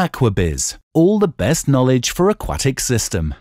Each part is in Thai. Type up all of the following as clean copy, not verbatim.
Aquabiz, all the best knowledge for aquatic system.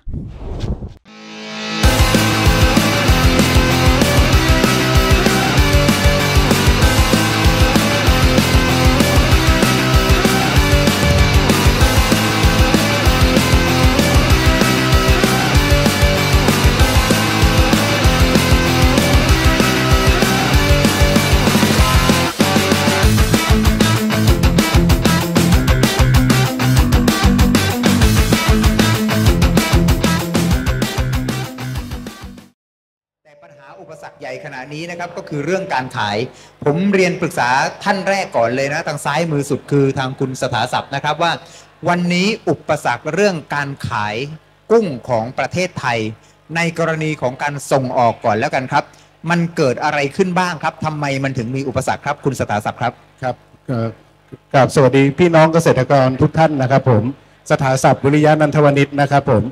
อุปสรรคใหญ่ขณะนี้นะครับก็คือเรื่องการขายผมเรียนปรึกษาท่านแรกก่อนเลยนะทางซ้ายมือสุดคือทางคุณสถาศัพท์นะครับว่าวันนี้อุปสรรคเรื่องการขายกุ้งของประเทศไทยในกรณีของการส่งออกก่อนแล้วกันครับมันเกิดอะไรขึ้นบ้างครับทำไมมันถึงมีอุปสรรคครับคุณสถาศัพท์ครับครับกับสวัสดีพี่น้องเกษตรกรทุกท่านนะครับผมสถาศัพท์วิริยะนันทวณิชนะครับผม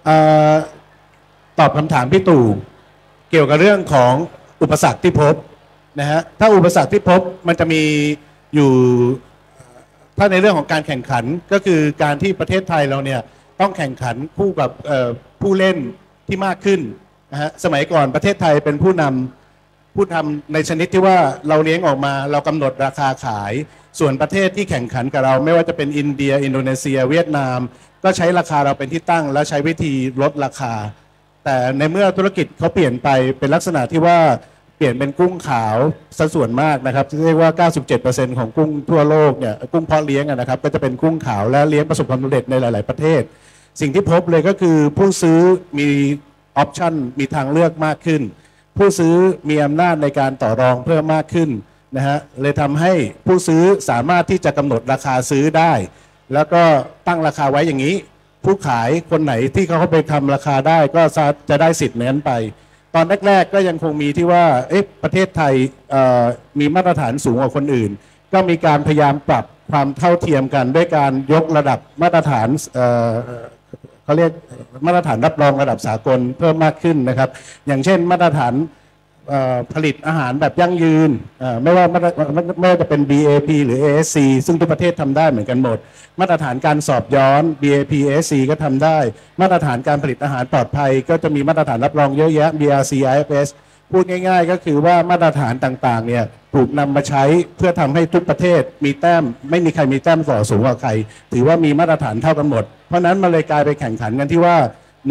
ตอบคำถามพี่ตู่เกี่ยวกับเรื่องของอุปสรรคที่พบนะฮะถ้าอุปสรรคที่พบมันจะมีอยู่ถ้าในเรื่องของการแข่งขันก็คือการที่ประเทศไทยเราเนี่ยต้องแข่งขันคู่กับผู้เล่นที่มากขึ้นนะฮะสมัยก่อนประเทศไทยเป็นผู้ทำในชนิดที่ว่าเราเลี้ยงออกมาเรากำหนดราคาขายส่วนประเทศที่แข่งขันกับเราไม่ว่าจะเป็นอินเดียอินโดนีเซียเวียดนามก็ใช้ราคาเราเป็นที่ตั้งและใช้วิธีลดราคาแต่ในเมื่อธุรกิจเขาเปลี่ยนไปเป็นลักษณะที่ว่าเปลี่ยนเป็นกุ้งขาวสัดส่วนมากนะครับเรียกว่า 97% ของกุ้งทั่วโลกเนี่ยกุ้งเพาะเลี้ยงนะครับก็จะเป็นกุ้งขาวและเลี้ยงประสบความสำเร็จในหลายๆประเทศสิ่งที่พบเลยก็คือผู้ซื้อมีออปชั่นมีทางเลือกมากขึ้นผู้ซื้อมีอำนาจในการต่อรองเพิ่มมากขึ้นนะฮะเลยทำให้ผู้ซื้อสามารถที่จะกำหนดราคาซื้อได้แล้วก็ตั้งราคาไว้อย่างนี้ผู้ขายคนไหนที่เขาไปทำราคาได้ก็จะได้สิทธิ์นั้นไปตอนแรกๆก็ยังคงมีที่ว่าประเทศไทยมีมาตรฐานสูงกว่าคนอื่นก็มีการพยายามปรับความเท่าเทียมกันด้วยการยกระดับมาตรฐานเขาเรียกมาตรฐานรับรองระดับสากลเพิ่มมากขึ้นนะครับอย่างเช่นมาตรฐานผลิตอาหารแบบยั่งยืนไม่ว่าจะเป็น BAP หรือ ASC ซึ่งทุกประเทศทำได้เหมือนกันหมดมาตรฐานการสอบย้อน BAP ASC ก็ทำได้มาตรฐานการผลิตอาหารปลอดภัยก็จะมีมาตรฐานรับรองเยอะแยะ BRC IFS พูดง่ายๆก็คือว่ามาตรฐานต่างๆเนี่ยถูกนำมาใช้เพื่อทำให้ทุกประเทศมีแต้มไม่มีใครมีแต้มต่อสูงกว่าใครถือว่ามีมาตรฐานเท่ากันหมดเพราะนั้นมันเลยกลายไปแข่งขันกันที่ว่า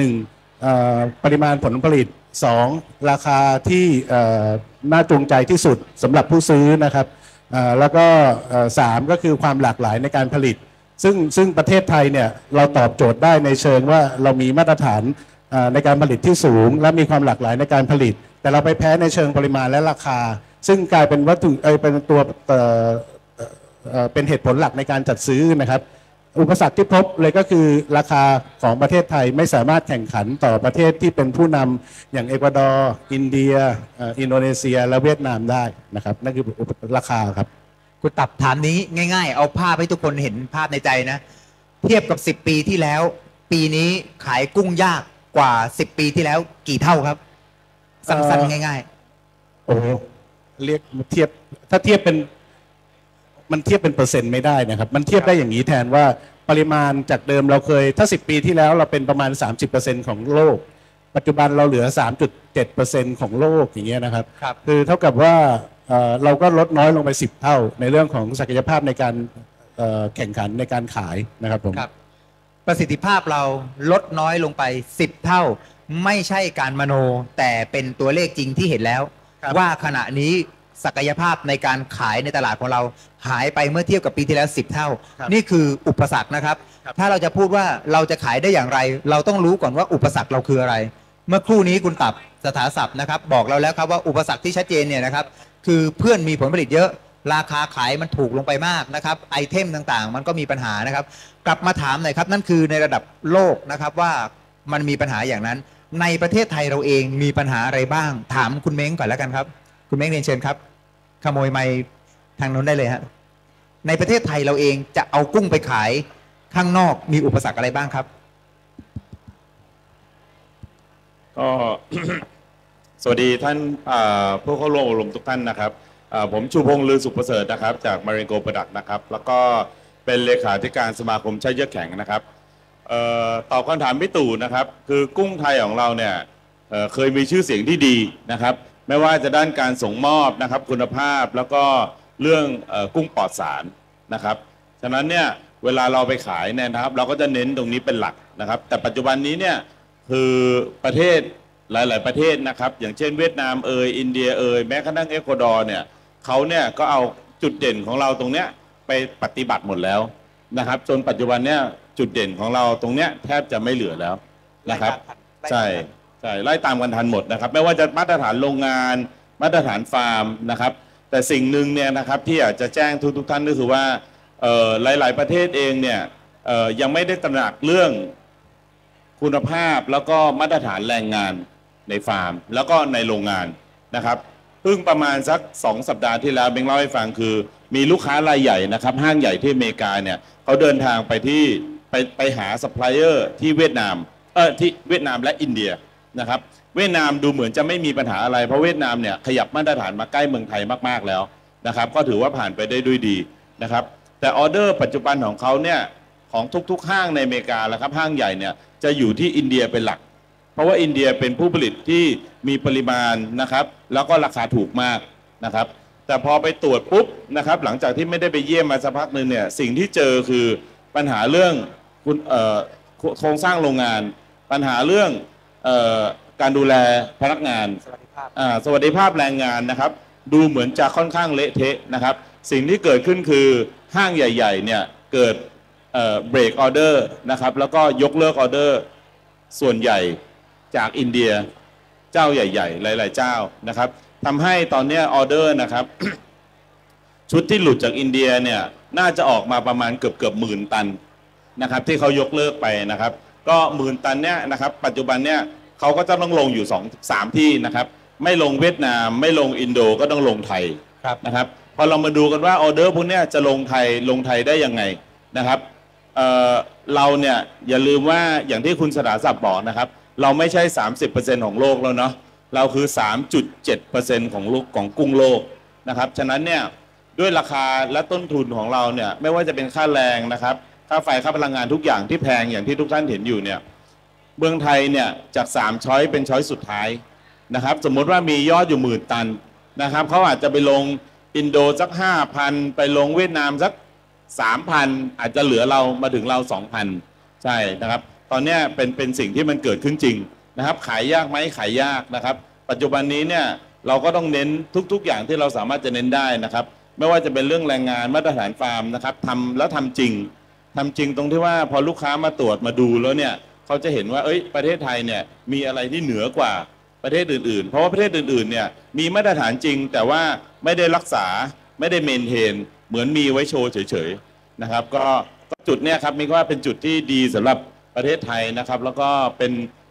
1ปริมาณผลผลิต2ราคาที่น่าจูงใจที่สุดสำหรับผู้ซื้อนะครับแล้วก็3ก็คือความหลากหลายในการผลิตซึ่งประเทศไทยเนี่ยเราตอบโจทย์ได้ในเชิงว่าเรามีมาตรฐานในการผลิตที่สูงและมีความหลากหลายในการผลิตแต่เราไปแพ้ในเชิงปริมาณและราคาซึ่งกลายเป็นวัตถุเป็นตัวเป็นเหตุผลหลักในการจัดซื้อนะครับอุปสรรคที่พบเลยก็คือราคาของประเทศไทยไม่สามารถแข่งขันต่อประเทศที่เป็นผู้นำอย่างเอกวาดอร์อินเดียอินโดนีเซียและเวียดนามได้นะครับนั่นคือราคาครับคุณตับถามนี้ง่ายๆเอาภาพให้ทุกคนเห็นภาพในใจนะเทียบกับ10 ปีที่แล้วปีนี้ขายกุ้งยากกว่า10 ปีที่แล้วกี่เท่าครับสั้นๆง่ายๆโอ้เรียกเทียบถ้าเทียบเป็นมันเทียบเป็นเปอร์เซ็นต์ไม่ได้นะครับมันเทียบได้อย่างนี้แทนว่าปริมาณจากเดิมเราเคยถ้า10 ปีที่แล้วเราเป็นประมาณ 30% ของโลกปัจจุบันเราเหลือ 3.7% ของโลกอย่างเงี้ยนะครับคือเท่ากับว่าเราก็ลดน้อยลงไป10 เท่าในเรื่องของศักยภาพในการแข่งขันในการขายนะครับผมประสิทธิภาพเราลดน้อยลงไป10 เท่าไม่ใช่การมโนแต่เป็นตัวเลขจริงที่เห็นแล้วว่าขณะนี้ศักยภาพในการขายในตลาดของเราหายไปเมื่อเทียบกับปีที่แล้ว10 เท่านี่คืออุปสรรคนะครับถ้าเราจะพูดว่าเราจะขายได้อย่างไรเราต้องรู้ก่อนว่าอุปสรรคเราคืออะไรเมื่อครู่นี้คุณตับสถาศัพท์นะครับบอกเราแล้วครับว่าอุปสรรคที่ชัดเจนเนี่ยนะครับคือเพื่อนมีผลผลิตเยอะราคาขายมันถูกลงไปมากนะครับไอเทมต่างๆมันก็มีปัญหานะครับกลับมาถามหน่อยครับนั่นคือในระดับโลกนะครับว่ามันมีปัญหาอย่างนั้นในประเทศไทยเราเองมีปัญหาอะไรบ้างถามคุณเม้งก่อนแล้วกันครับคุณเม้งเรียนเชิญครับขโมยไมค์ทางโน้นได้เลยฮะในประเทศไทยเราเองจะเอากุ้งไปขายข้างนอกมีอุปสรรคอะไรบ้างครับก็ สวัสดีท่านผู้เข้าร่วมอบรมทุกท่านนะครับผมชูพงษ์ลือสุขประเสริฐนะครับจากมาริโกประดักนะครับแล้วก็เป็นเลขาธิการสมาคมใช้เยือกแข็งนะครับตอบคำถามพี่ตู่นะครับคือกุ้งไทยของเราเนี่ยเคยมีชื่อเสียงที่ดีนะครับไม่ว่าจะด้านการส่งมอบนะครับคุณภาพแล้วก็เรื่องกุ้งปลอดสารนะครับฉะนั้นเนี่ยเวลาเราไปขายเนี่ยนะครับเราก็จะเน้นตรงนี้เป็นหลักนะครับแต่ปัจจุบันนี้เนี่ยคือประเทศหลายๆประเทศนะครับอย่างเช่นเวียดนามอินเดียแม้กระทั่งเอกวาดอร์เนี่ยเขาเนี่ยก็เอาจุดเด่นของเราตรงเนี้ยไปปฏิบัติหมดแล้วนะครับจนปัจจุบันเนี่ยจุดเด่นของเราตรงเนี้ยแทบจะไม่เหลือแล้วนะครับใช่ไล่ตามกันทันหมดนะครับไม่ว่าจะมาตรฐานโรงงานมาตรฐานฟาร์มนะครับแต่สิ่งหนึ่งเนี่ยนะครับที่อยากจะแจ้งทุกท่านก็คือว่าหลายๆประเทศเองเนี่ยยังไม่ได้ตระหนักเรื่องคุณภาพแล้วก็มาตรฐานแรงงานในฟาร์มแล้วก็ในโรงงานนะครับเพิ่งประมาณสัก2 สัปดาห์ที่แล้วเบงเล่าให้ฟังคือมีลูกค้ารายใหญ่นะครับห้างใหญ่ที่อเมริกาเนี่ยเขาเดินทางไปหาซัพพลายเออร์ที่เวียดนามที่เวียดนามและอินเดียนะครับเวียดนามดูเหมือนจะไม่มีปัญหาอะไรเพราะเวียดนามเนี่ยขยับมาตรฐานมาใกล้เมืองไทยมากๆแล้วนะครับก็ถือว่าผ่านไปได้ด้วยดีนะครับแต่ออเดอร์ปัจจุบันของเขาเนี่ยของทุกๆห้างในอเมริกาแล้วครับห้างใหญ่เนี่ยจะอยู่ที่อินเดียเป็นหลักเพราะว่าอินเดียเป็นผู้ผลิตที่มีปริมาณนะครับแล้วก็ราคาถูกมากนะครับแต่พอไปตรวจปุ๊บนะครับหลังจากที่ไม่ได้ไปเยี่ยมมาสักพักหนึ่งเนี่ยสิ่งที่เจอคือปัญหาเรื่องโครงสร้างโรงงานปัญหาเรื่องการดูแลพนักงานสวัสดิภาพแรงงานนะครับดูเหมือนจะค่อนข้างเละเทะนะครับสิ่งที่เกิดขึ้นคือห้างใหญ่ๆเนี่ยเกิดเบรกออเดอร์นะครับแล้วก็ยกเลิกออเดอร์ส่วนใหญ่จากอินเดียเจ้าใหญ่ๆหลายๆเจ้านะครับทำให้ตอนนี้ออเดอร์นะครับ ชุดที่หลุดจากอินเดียเนี่ยน่าจะออกมาประมาณเกือบหมื่นตันนะครับที่เขายกเลิกไปนะครับก็10,000 ตันเนี่ยนะครับปัจจุบันเนี่ยเขาก็จะต้องลงอยู่2-3 ที่นะครับไม่ลงเวียดนามไม่ลงอินโดก็ต้องลงไทยนะครับพอเรามาดูกันว่าออเดอร์พวกนี้จะลงไทยได้ยังไงนะครับเราเนี่ยอย่าลืมว่าอย่างที่คุณสดาศักดิ์บอกนะครับเราไม่ใช่ 30% ของโลกแล้วเนาะเราคือ 3.7% ของกุ้งโลกนะครับฉะนั้นเนี่ยด้วยราคาและต้นทุนของเราเนี่ยไม่ว่าจะเป็นค่าแรงนะครับค่าไฟค่าพลังงานทุกอย่างที่แพงอย่างที่ทุกท่านเห็นอยู่เนี่ยเมืองไทยเนี่ยจาก3 ช้อยเป็นช้อยสุดท้ายนะครับสมมติว่ามียอดอยู่10,000 ตันนะครับเขาอาจจะไปลงอินโดสัก 5,000 ไปลงเวียดนามสัก 3,000 อาจจะเหลือเรามาถึงเรา 2,000 ใช่นะครับตอนนี้เป็นสิ่งที่มันเกิดขึ้นจริงนะครับขายยากไหมขายยากนะครับปัจจุบันนี้เนี่ยเราก็ต้องเน้นทุกๆอย่างที่เราสามารถจะเน้นได้นะครับไม่ว่าจะเป็นเรื่องแรงงานมาตรฐานฟาร์มนะครับทำแล้วทำจริงตรงที่ว่าพอลูกค้ามาตรวจมาดูแล้วเนี่ยเขาจะเห็นว่าประเทศไทยเนี่ยมีอะไรที่เหนือกว่าประเทศอื่นๆเพราะว่าประเทศอื่นๆเนี่ยมีมาตรฐานจริงแต่ว่าไม่ได้รักษาไม่ได้เมนเทนเหมือนมีไว้โชว์เฉยๆนะครับก็จุดเนี่ยครับมีว่าเป็นจุดที่ดีสำหรับประเทศไทยนะครับแล้วก็เป็น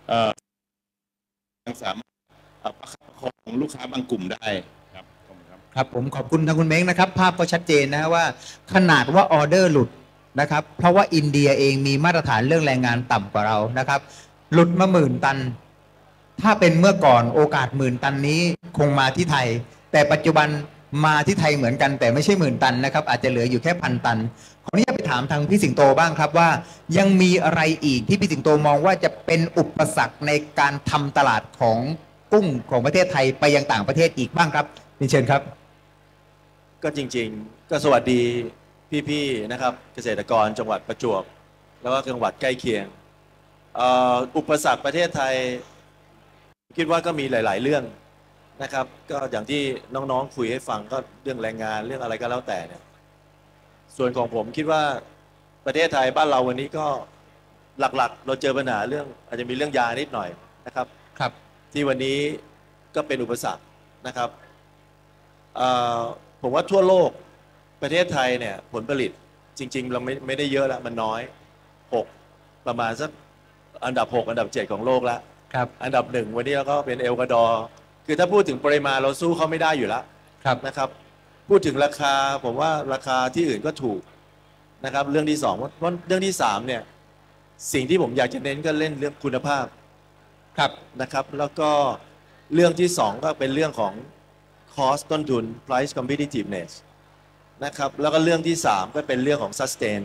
สามารถประคับประคองลูกค้าบางกลุ่มได้ครับครับผมขอบคุณทางคุณเม้งนะครับภาพก็ชัดเจนนะว่าขนาดว่าออเดอร์หลุดนะครับเพราะว่าอินเดียเองมีมาตรฐานเรื่องแรงงานต่ำกว่าเรานะครับหลุดมา10,000 ตันถ้าเป็นเมื่อก่อนโอกาส10,000 ตันนี้คงมาที่ไทยแต่ปัจจุบันมาที่ไทยเหมือนกันแต่ไม่ใช่10,000 ตันนะครับอาจจะเหลืออยู่แค่1,000 ตันขออนุญาตไปถามทางพี่สิงโตบ้างครับว่ายังมีอะไรอีกที่พี่สิงโตมองว่าจะเป็นอุปสรรคในการทำตลาดของกุ้งของประเทศไทยไปยังต่างประเทศอีกบ้างครับเชิญครับก็จริงๆก็สวัสดีพี่ๆนะครับเกษตรกรจังหวัดประจวบแล้วก็จังหวัดใกล้เคียงอุปสรรคประเทศไทยคิดว่าก็มีหลายๆเรื่องนะครับก็อย่างที่น้องๆคุยให้ฟังก็เรื่องแรงงานเรื่องอะไรก็แล้วแต่เนี่ยส่วนของผมคิดว่าประเทศไทยบ้านเราวันนี้ก็หลักๆเราเจอปัญหาเรื่องอาจจะมีเรื่องยานิดหน่อยนะครับที่วันนี้ก็เป็นอุปสรรคนะครับผมว่าทั่วโลกประเทศไทยเนี่ยผลผลิตจริงๆเราไม่ได้เยอะแล้วมันน้อย6ประมาณสักอันดับ6อันดับ7ของโลกแล้วอันดับ1วันนี้เราก็เป็นเอลกวาดอร์คือถ้าพูดถึงปริมาณเราสู้เขาไม่ได้อยู่แล้วนะครับพูดถึงราคาผมว่าราคาที่อื่นก็ถูกนะครับเรื่องที่2เพราะเรื่องที่3เนี่ยสิ่งที่ผมอยากจะเน้นก็เล่นเรื่องคุณภาพนะครับแล้วก็เรื่องที่2ก็เป็นเรื่องของ cost ต้นทุน price competitiveness นะครับแล้วก็เรื่องที่3ก็เป็นเรื่องของ sustain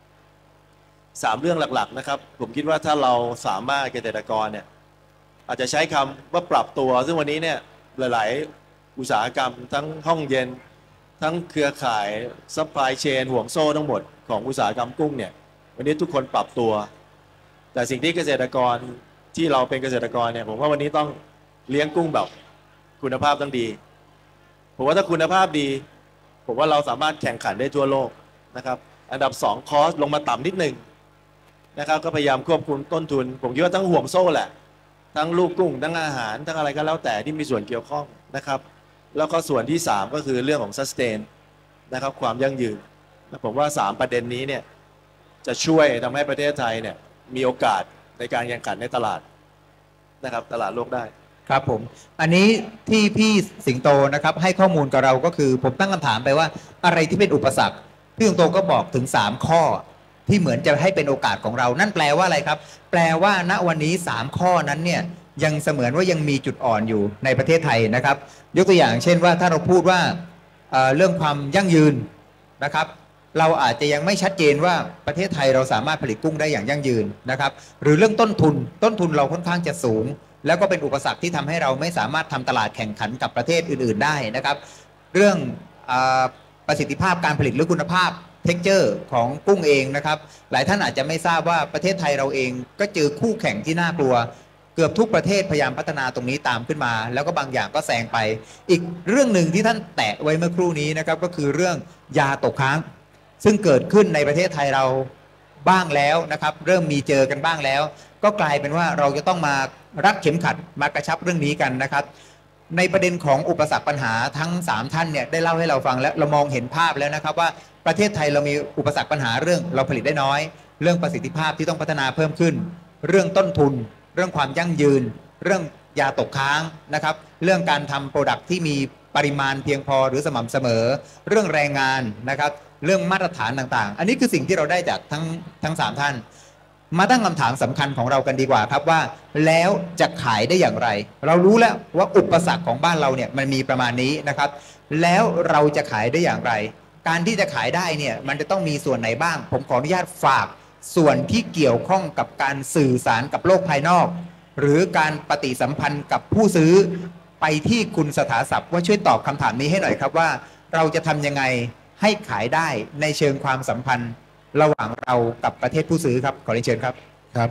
3 เรื่องหลักๆนะครับผมคิดว่าถ้าเราสามารถเกษตรกรเนี่ยอาจจะใช้คำว่าปรับตัวซึ่งวันนี้เนี่ยหลายๆอุตสาหกรรมทั้งห้องเย็นทั้งเครือข่าย supply chain ห่วงโซ่ทั้งหมดของอุตสาหกรรมกุ้งเนี่ยวันนี้ทุกคนปรับตัวแต่สิ่งที่เกษตรกรที่เราเป็นเกษตรกรเนี่ยผมว่าวันนี้ต้องเลี้ยงกุ้งแบบคุณภาพต้องดีผมว่าถ้าคุณภาพดีผมว่าเราสามารถแข่งขันได้ทั่วโลกนะครับอันดับ2คอสลงมาต่ำนิดนึงนะครับก็พยายามควบคุมต้นทุนผมคิดว่าทั้งห่วงโซ่แหละทั้งลูกกุ้งทั้งอาหารทั้งอะไรก็แล้วแต่ที่มีส่วนเกี่ยวข้องนะครับแล้วก็ส่วนที่3ก็คือเรื่องของ sustain นะครับความยั่งยืนผมว่า3ประเด็นนี้เนี่ยจะช่วยทำให้ประเทศไทยเนี่ยมีโอกาสในการแข่งขันในตลาดนะครับตลาดโลกได้ครับผมอันนี้ที่พี่สิงโตนะครับให้ข้อมูลกับเราก็คือผมตั้งคำถามไปว่าอะไรที่เป็นอุปสรรคพี่สิงโตก็บอกถึง3ข้อที่เหมือนจะให้เป็นโอกาสของเรานั่นแปลว่าอะไรครับแปลว่าณวันนี้3ข้อนั้นเนี่ยยังเสมือนว่ายังมีจุดอ่อนอยู่ในประเทศไทยนะครับยกตัวอย่างเช่นว่าถ้าเราพูดว่าเรื่องความยั่งยืนนะครับเราอาจจะยังไม่ชัดเจนว่าประเทศไทยเราสามารถผลิตกุ้งได้อย่างยั่งยืนนะครับหรือเรื่องต้นทุนเราค่อนข้างจะสูงแล้วก็เป็นอุปสรรคที่ทำให้เราไม่สามารถทำตลาดแข่งขันกับประเทศอื่นๆได้นะครับเรื่องประสิทธิภาพการผลิตหรือคุณภาพเท็กเจอร์ของกุ้งเองนะครับหลายท่านอาจจะไม่ทราบว่าประเทศไทยเราเองก็เจอคู่แข่งที่น่ากลัวเกือบทุกประเทศพยายามพัฒนาตรงนี้ตามขึ้นมาแล้วก็บางอย่างก็แซงไปอีกเรื่องหนึ่งที่ท่านแตะไว้เมื่อครู่นี้นะครับก็คือเรื่องยาตกค้างซึ่งเกิดขึ้นในประเทศไทยเราบ้างแล้วนะครับเริ่มมีเจอกันบ้างแล้วก็กลายเป็นว่าเราจะต้องมารัดเข็มขัดมากระชับเรื่องนี้กันนะครับในประเด็นของอุปสรรคปัญหาทั้ง3ท่านเนี่ยได้เล่าให้เราฟังแล้วเรามองเห็นภาพแล้วนะครับว่าประเทศไทยเรามีอุปสรรคปัญหาเรื่องเราผลิตได้น้อยเรื่องประสิทธิภาพที่ต้องพัฒนาเพิ่มขึ้นเรื่องต้นทุนเรื่องความยั่งยืนเรื่องยาตกค้างนะครับเรื่องการทำโปรดักต์ที่มีปริมาณเพียงพอหรือสม่ำเสมอเรื่องแรงงานนะครับเรื่องมาตรฐานต่างๆอันนี้คือสิ่งที่เราได้จากทั้ง3ท่านมาตั้งคำถามสำคัญของเรากันดีกว่าครับว่าแล้วจะขายได้อย่างไรเรารู้แล้วว่าอุปสรรคของบ้านเราเนี่ยมันมีประมาณนี้นะครับแล้วเราจะขายได้อย่างไรการที่จะขายได้เนี่ยมันจะต้องมีส่วนไหนบ้างผมขออนุญาตฝากส่วนที่เกี่ยวข้องกับการสื่อสารกับโลกภายนอกหรือการปฏิสัมพันธ์กับผู้ซื้อไปที่คุณสถาศัพท์ว่าช่วยตอบคำถามนี้ให้หน่อยครับว่าเราจะทำยังไงให้ขายได้ในเชิงความสัมพันธ์ระหว่างเรากับประเทศผู้ซื้อครับขอเรียนเชิญครับครับ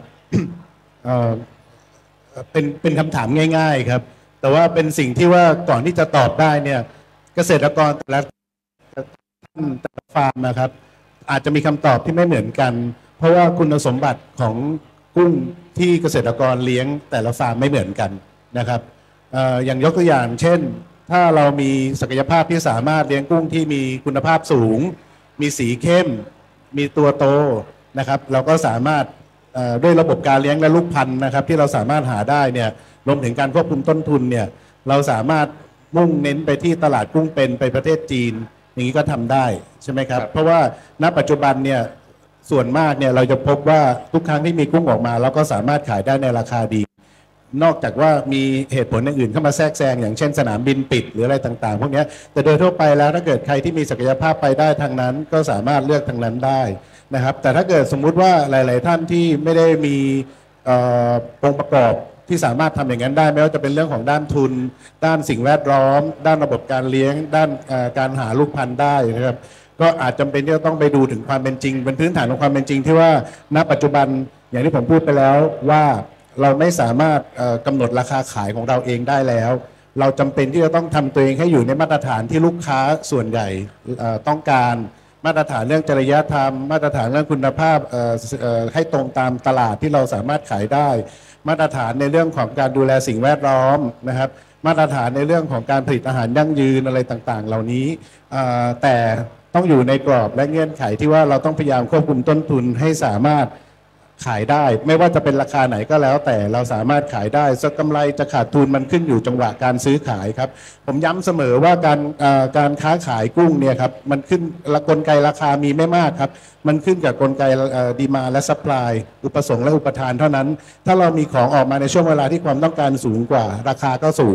เป็นคำถามง่ายๆครับแต่ว่าเป็นสิ่งที่ว่าก่อนที่จะตอบได้เนี่ยเกษตรกรแต่ละฟาร์มนะครับอาจจะมีคำตอบที่ไม่เหมือนกันเพราะว่าคุณสมบัติของกุ้งที่เกษตรกรเลี้ยงแต่ละฟาร์มไม่เหมือนกันนะครับอย่างยกตัวอย่างเช่นถ้าเรามีศักยภาพที่สามารถเลี้ยงกุ้งที่มีคุณภาพสูงมีสีเข้มมีตัวโตนะครับเราก็สามารถด้วยระบบการเลี้ยงและลูกพันธุ์นะครับที่เราสามารถหาได้เนี่ยรวมถึงการควบคุมต้นทุนเนี่ยเราสามารถมุ่งเน้นไปที่ตลาดกุ้งเป็นไปประเทศจีนอย่างนี้ก็ทำได้ใช่ไหมครับเพราะว่าณปัจจุบันเนี่ยส่วนมากเนี่ยเราจะพบว่าทุกครั้งที่มีกุ้งออกมาเราก็สามารถขายได้ในราคาดีนอกจากว่ามีเหตุผลอื่นๆเข้ามาแทรกแซงอย่างเช่นสนามบินปิดหรืออะไรต่างๆพวกนี้แต่โดยทั่วไปแล้วถ้าเกิดใครที่มีศักยภาพไปได้ทางนั้นก็สามารถเลือกทางนั้นได้นะครับแต่ถ้าเกิดสมมุติว่าหลายๆท่านที่ไม่ได้มีองค์ประกอบที่สามารถทำอย่างนั้นได้ไม่ว่าจะเป็นเรื่องของด้านทุนด้านสิ่งแวดล้อมด้านระบบการเลี้ยงด้านการหาลูกพันธุ์ได้นะครับก็อาจจำเป็นที่จะต้องไปดูถึงความเป็นจริงเป็นพื้นฐานของความเป็นจริงที่ว่าณปัจจุบันอย่างที่ผมพูดไปแล้วว่าเราไม่สามารถกำหนดราคาขายของเราเองได้แล้วเราจำเป็นที่จะต้องทำตัวเองให้อยู่ในมาตรฐานที่ลูกค้าส่วนใหญ่ต้องการมาตรฐานเรื่องจริยธรรมมาตรฐานเรื่องคุณภาพให้ตรงตามตลาดที่เราสามารถขายได้มาตรฐานในเรื่องของการดูแลสิ่งแวดล้อมนะครับมาตรฐานในเรื่องของการผลิตอาหารยั่งยืนอะไรต่างๆเหล่านี้แต่ต้องอยู่ในกรอบและเงื่อนไขที่ว่าเราต้องพยายามควบคุมต้นทุนให้สามารถขายได้ไม่ว่าจะเป็นราคาไหนก็แล้วแต่เราสามารถขายได้สักกำไรจะขาดทุนมันขึ้นอยู่จังหวะการซื้อขายครับผมย้ำเสมอว่าการค้าขายกุ้งเนี่ยครับมันขึ้นกลไกราคามีไม่มากครับมันขึ้นกับกลไกดีมาและซัพพลายอุปสงค์และอุปทานเท่านั้นถ้าเรามีของออกมาในช่วงเวลาที่ความต้องการสูงกว่าราคาก็สูง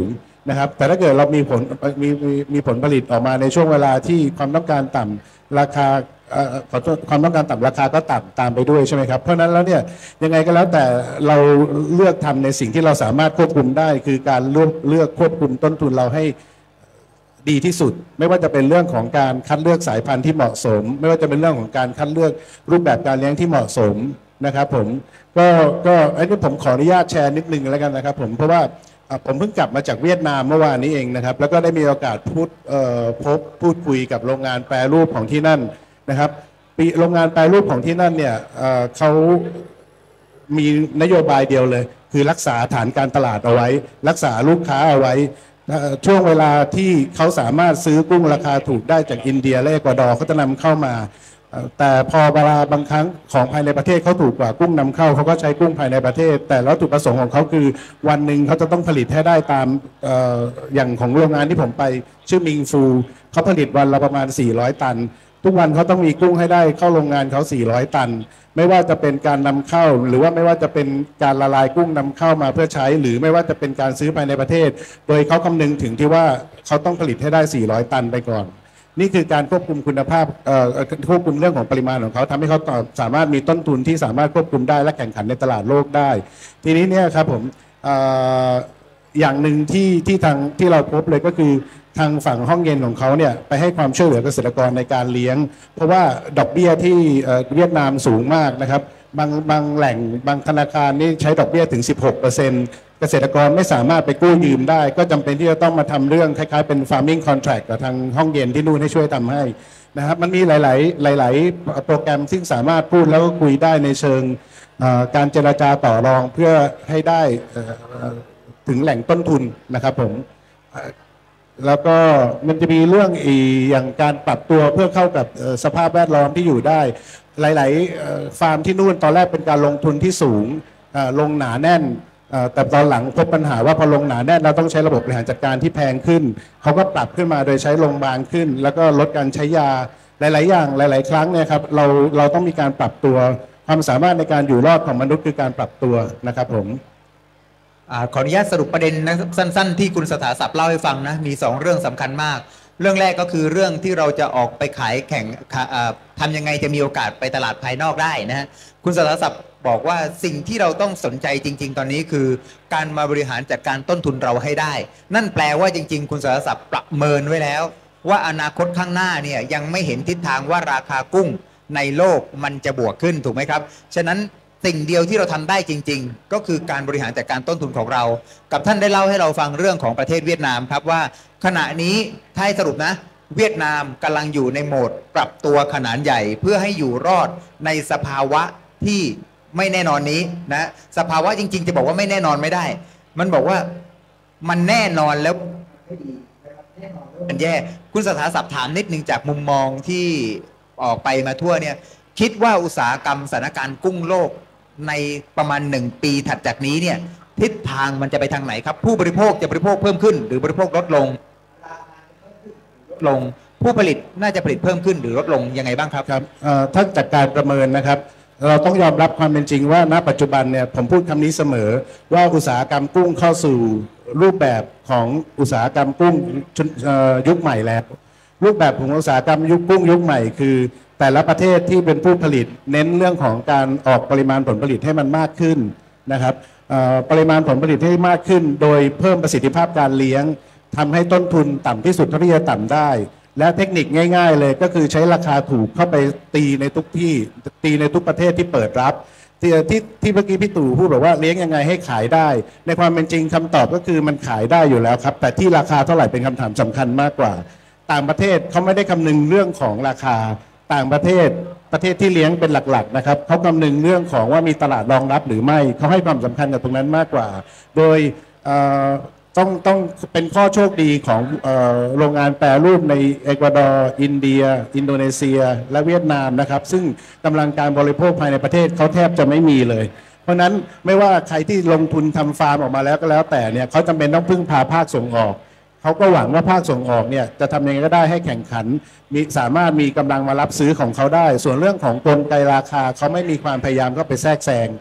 นะครับแต่ถ้าเกิดเรามีผลผลิตออกมาในช่วงเวลาที่ความต้องการต่ำราคาขอโทษความต้องการต่ำราคาก็ต่ำตามไปด้วยใช่ไหมครับเพราะนั้นแล้วเนี่ยยังไงก็แล้วแต่เราเลือกทำในสิ่งที่เราสามารถควบคุมได้คือการเลือกควบคุมต้นทุนเราให้ดีที่สุดไม่ว่าจะเป็นเรื่องของการคัดเลือกสายพันธุ์ที่เหมาะสมไม่ว่าจะเป็นเรื่องของการคัดเลือกรูปแบบการเลี้ยงที่เหมาะสมนะครับผมก็อันนี้ผมขออนุญาตแชร์นิดนึงแล้วกันนะครับผมเพราะว่าผมเพิ่งกลับมาจากเวียดนามเมื่อวานนี้เองนะครับแล้วก็ได้มีโอกาสพูดคุยกับโรงงานแปรรูปของที่นั่นนะครับโรงงานแปรรูปของที่นั่นเนี่ยเขามีนโยบายเดียวเลยคือรักษาฐานการตลาดเอาไว้รักษาลูกค้าเอาไว้ช่วงเวลาที่เขาสามารถซื้อกุ้งราคาถูกได้จากอินเดียและเอกวาดอร์เขาจะนำเข้ามาแต่พอเวลาบางครั้งของภายในประเทศเขาถูกกว่ากุ้งนำเข้าเขาก็ใช้กุ้งภายในประเทศแต่แล้วจุดประสงค์ของเขาคือวันหนึ่งเขาจะต้องผลิตให้ได้ตามอย่างของโรงงานที่ผมไปชื่อมิงฟูเขาผลิตวันละประมาณ400ตันทุกวันเขาต้องมีกุ้งให้ได้เข้าโรงงานเขา400ตันไม่ว่าจะเป็นการนำเข้าหรือว่าไม่ว่าจะเป็นการละลายกุ้งนำเข้ามาเพื่อใช้หรือไม่ว่าจะเป็นการซื้อภายในประเทศโดยเขาคำนึงถึงที่ว่าเขาต้องผลิตให้ได้400ตันไปก่อนนี่คือการควบคุมคุณภาพควบคุมเรื่องของปริมาณของเขาทำให้เขาสามารถมีต้นทุนที่สามารถควบคุมได้และแข่งขันในตลาดโลกได้ทีนี้เนี่ยครับผมอย่างหนึ่งที่เราพบเลยก็คือทางฝั่งห้องเย็นของเขาเนี่ยไปให้ความช่วยเหลือเกษตรกรในการเลี้ยงเพราะว่าดอกเบี้ยที่เวียดนามสูงมากนะครับบางแหล่งบางธนาคารนี่ใช้ดอกเบี้ยถึง 16%เกษตรกรไม่สามารถไปกู้ยืมได้ก็จำเป็นที่จะต้องมาทำเรื่องคล้ายๆเป็น farming contract กับทางห้องเย็นที่นู่นให้ช่วยทำให้นะครับมันมีหลายโปรแกรมที่สามารถพูดแล้วก็คุยได้ในเชิงการเจรจาต่อรองเพื่อให้ได้ถึงแหล่งต้นทุนนะครับผมแล้วก็มันจะมีเรื่องอย่างการปรับตัวเพื่อเข้ากับสภาพแวดล้อมที่อยู่ได้หลายๆฟาร์มที่นู่นตอนแรกเป็นการลงทุนที่สูงลงหนาแน่นแต่ตอนหลังพบปัญหาว่าพอลงหนาแน่นเราต้องใช้ระบบบริหารจัดการที่แพงขึ้นเขาก็ปรับขึ้นมาโดยใช้โรงพยาบาลขึ้นแล้วก็ลดการใช้ยาหลายๆอย่างหลายๆครั้งเนี่ยครับเราต้องมีการปรับตัวความสามารถในการอยู่รอดของมนุษย์คือการปรับตัวนะครับผมขออนุญาตสรุปประเด็นนะสั้นๆที่คุณสถาศัพท์เล่าให้ฟังนะมี2เรื่องสำคัญมากเรื่องแรกก็คือเรื่องที่เราจะออกไปขายแข่งทำยังไงจะมีโอกาสไปตลาดภายนอกได้นะฮะคุณสถาศัพท์บอกว่าสิ่งที่เราต้องสนใจจริงๆตอนนี้คือการมาบริหารจัดการต้นทุนเราให้ได้นั่นแปลว่าจริงๆคุณสถาศัพท์ประเมินไว้แล้วว่าอนาคตข้างหน้าเนี่ยยังไม่เห็นทิศทางว่าราคากุ้งในโลกมันจะบวกขึ้นถูกไหมครับฉะนั้นสิ่งเดียวที่เราทำได้จริงๆก็คือการบริหารจัดการต้นทุนของเรากับท่านได้เล่าให้เราฟังเรื่องของประเทศเวียดนามครับว่าขณะนี้ถ้าให้สรุปนะเวียดนามกำลังอยู่ในโหมดปรับตัวขนาดใหญ่เพื่อให้อยู่รอดในสภาวะที่ไม่แน่นอนนี้นะสภาวะจริงๆจะบอกว่าไม่แน่นอนไม่ได้มันบอกว่ามันแน่นอนแล้วมันแย่คุณสถาศัพท์ถามนิดนึงจากมุมมองที่ออกไปมาทั่วเนี่ยคิดว่าอุตสาหกรรมสถานการณ์กุ้งโลกในประมาณ1 ปีถัดจากนี้เนี่ยทิศทางมันจะไปทางไหนครับผู้บริโภคจะบริโภคเพิ่มขึ้นหรือบริโภคลดลงผู้ผลิตน่าจะผลิตเพิ่มขึ้นหรือลดลงยังไงบ้างครับครับถ้าจากการประเมินนะครับเราต้องยอมรับความเป็นจริงว่าณปัจจุบันเนี่ยผมพูดคำนี้เสมอว่าอุตสาหกรรมกุ้งเข้าสู่รูปแบบของอุตสาหกรรมกุ้งยุคใหม่แล้วรูปแบบของอุตสาหกรรมกุ้งยุคใหม่คือแต่ละประเทศที่เป็นผู้ผลิตเน้นเรื่องของการออกปริมาณผลผลิตให้มันมากขึ้นนะครับปริมาณผลผลิตให้มากขึ้นโดยเพิ่มประสิทธิภาพการเลี้ยงทำให้ต้นทุนต่ำที่สุดเท่าที่จะต่ำได้และเทคนิคง่ายๆเลยก็คือใช้ราคาถูกเข้าไปตีในทุกที่ตีในทุกประเทศที่เปิดรับที่เมื่อกี้พี่ตู่พูดบอกว่าเลี้ยงยังไงให้ขายได้ในความเป็นจริงคำตอบก็คือมันขายได้อยู่แล้วครับแต่ที่ราคาเท่าไหร่เป็นคำถามสำคัญมากกว่าต่างประเทศเขาไม่ได้คำนึงเรื่องของราคาต่างประเทศที่เลี้ยงเป็นหลักๆนะครับเขาคำนึงเรื่องของว่ามีตลาดรองรับหรือไม่เขาให้ความสำคัญกับตรงนั้นมากกว่าโดยต้องเป็นข้อโชคดีของโรงงานแปรรูปในเอกวาดอร์อินเดียอินโดนีเซียและเวียดนามนะครับซึ่งกำลังการบริโภคภายในประเทศเขาแทบจะไม่มีเลยเพราะนั้นไม่ว่าใครที่ลงทุนทำฟาร์มออกมาแล้วก็แล้วแต่เนี่ยเขาจำเป็นต้องพึ่งพาภาคส่งออกเขาก็หวังว่าภาคส่งออกเนี่ยจะทำยังไงก็ได้ให้แข่งขันสามารถมีกำลังมารับซื้อของเขาได้ส่วนเรื่องของกลไกราคาเขาไม่มีความพยายามก็ไปแทรกแซง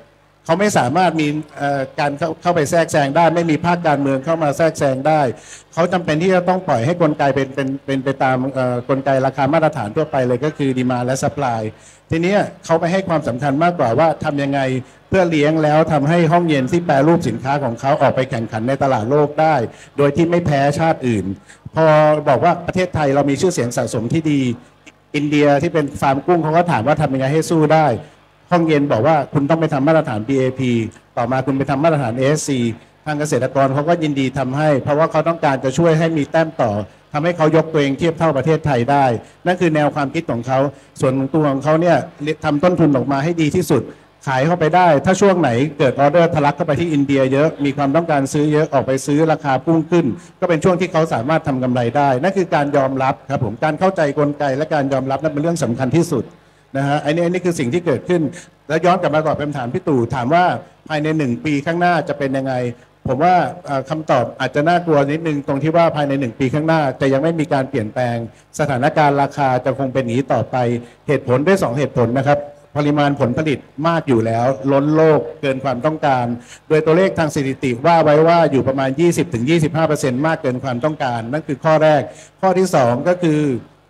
เขาไม่สามารถมีการเข้าไปแทรกแซงได้ไม่มีภาคการเมืองเข้ามาแทรกแซงได้เขาจำเป็นที่จะต้องปล่อยให้กลไกเป็นไปตามกลไกราคามาตรฐานทั่วไปเลยก็คือดีมาและซัพพลายทีนี้เขาไปให้ความสำคัญมากกว่าว่าทำยังไงเพื่อเลี้ยงแล้วทำให้ห้องเย็นที่แปรรูปสินค้าของเขาออกไปแข่งขันในตลาดโลกได้โดยที่ไม่แพ้ชาติอื่นพอบอกว่าประเทศไทยเรามีชื่อเสียงสะสมที่ดีอินเดียที่เป็นฟาร์มกุ้งเขาก็ถามว่าทำยังไงให้สู้ได้ห้องเย็นบอกว่าคุณต้องไปทำมาตรฐาน BAP ต่อมาคุณไปทำมาตรฐาน ASC ทางเกษตรกรเขาก็ยินดีทำให้เพราะว่าเขาต้องการจะช่วยให้มีแต้มต่อทำให้เขายกตัวเองเทียบเท่าประเทศไทยได้นั่นคือแนวความคิดของเขาส่วนตัวของเขาเนี่ยทำต้นทุนออกมาให้ดีที่สุดขายเข้าไปได้ถ้าช่วงไหนเกิดออเดอร์ทะลักเข้าไปที่อินเดียเยอะมีความต้องการซื้อเยอะออกไปซื้อราคาพุ่งขึ้นก็เป็นช่วงที่เขาสามารถทำกำไรได้นั่นคือการยอมรับครับผมการเข้าใจกลไกและการยอมรับนั่นเป็นเรื่องสำคัญที่สุดนะฮะอันนี้คือสิ่งที่เกิดขึ้นแล้วย้อนกลับมาตอบคำถามพี่ตู่ถามว่าภายใน1 ปีข้างหน้าจะเป็นยังไงผมว่าคำตอบอาจจะน่ากลัวนิดนึงตรงที่ว่าภายใน1 ปีข้างหน้าจะยังไม่มีการเปลี่ยนแปลงสถานการณ์ราคาจะคงเป็นอย่างนี้ต่อไปเหตุผลด้วย2 เหตุผลนะครับปริมาณผลผลิตมากอยู่แล้วล้นโลกเกินความต้องการโดยตัวเลขทางสถิติว่าไว้ว่าอยู่ประมาณ 20-25% มากเกินความต้องการนั่นคือข้อแรกข้อที่2ก็คือ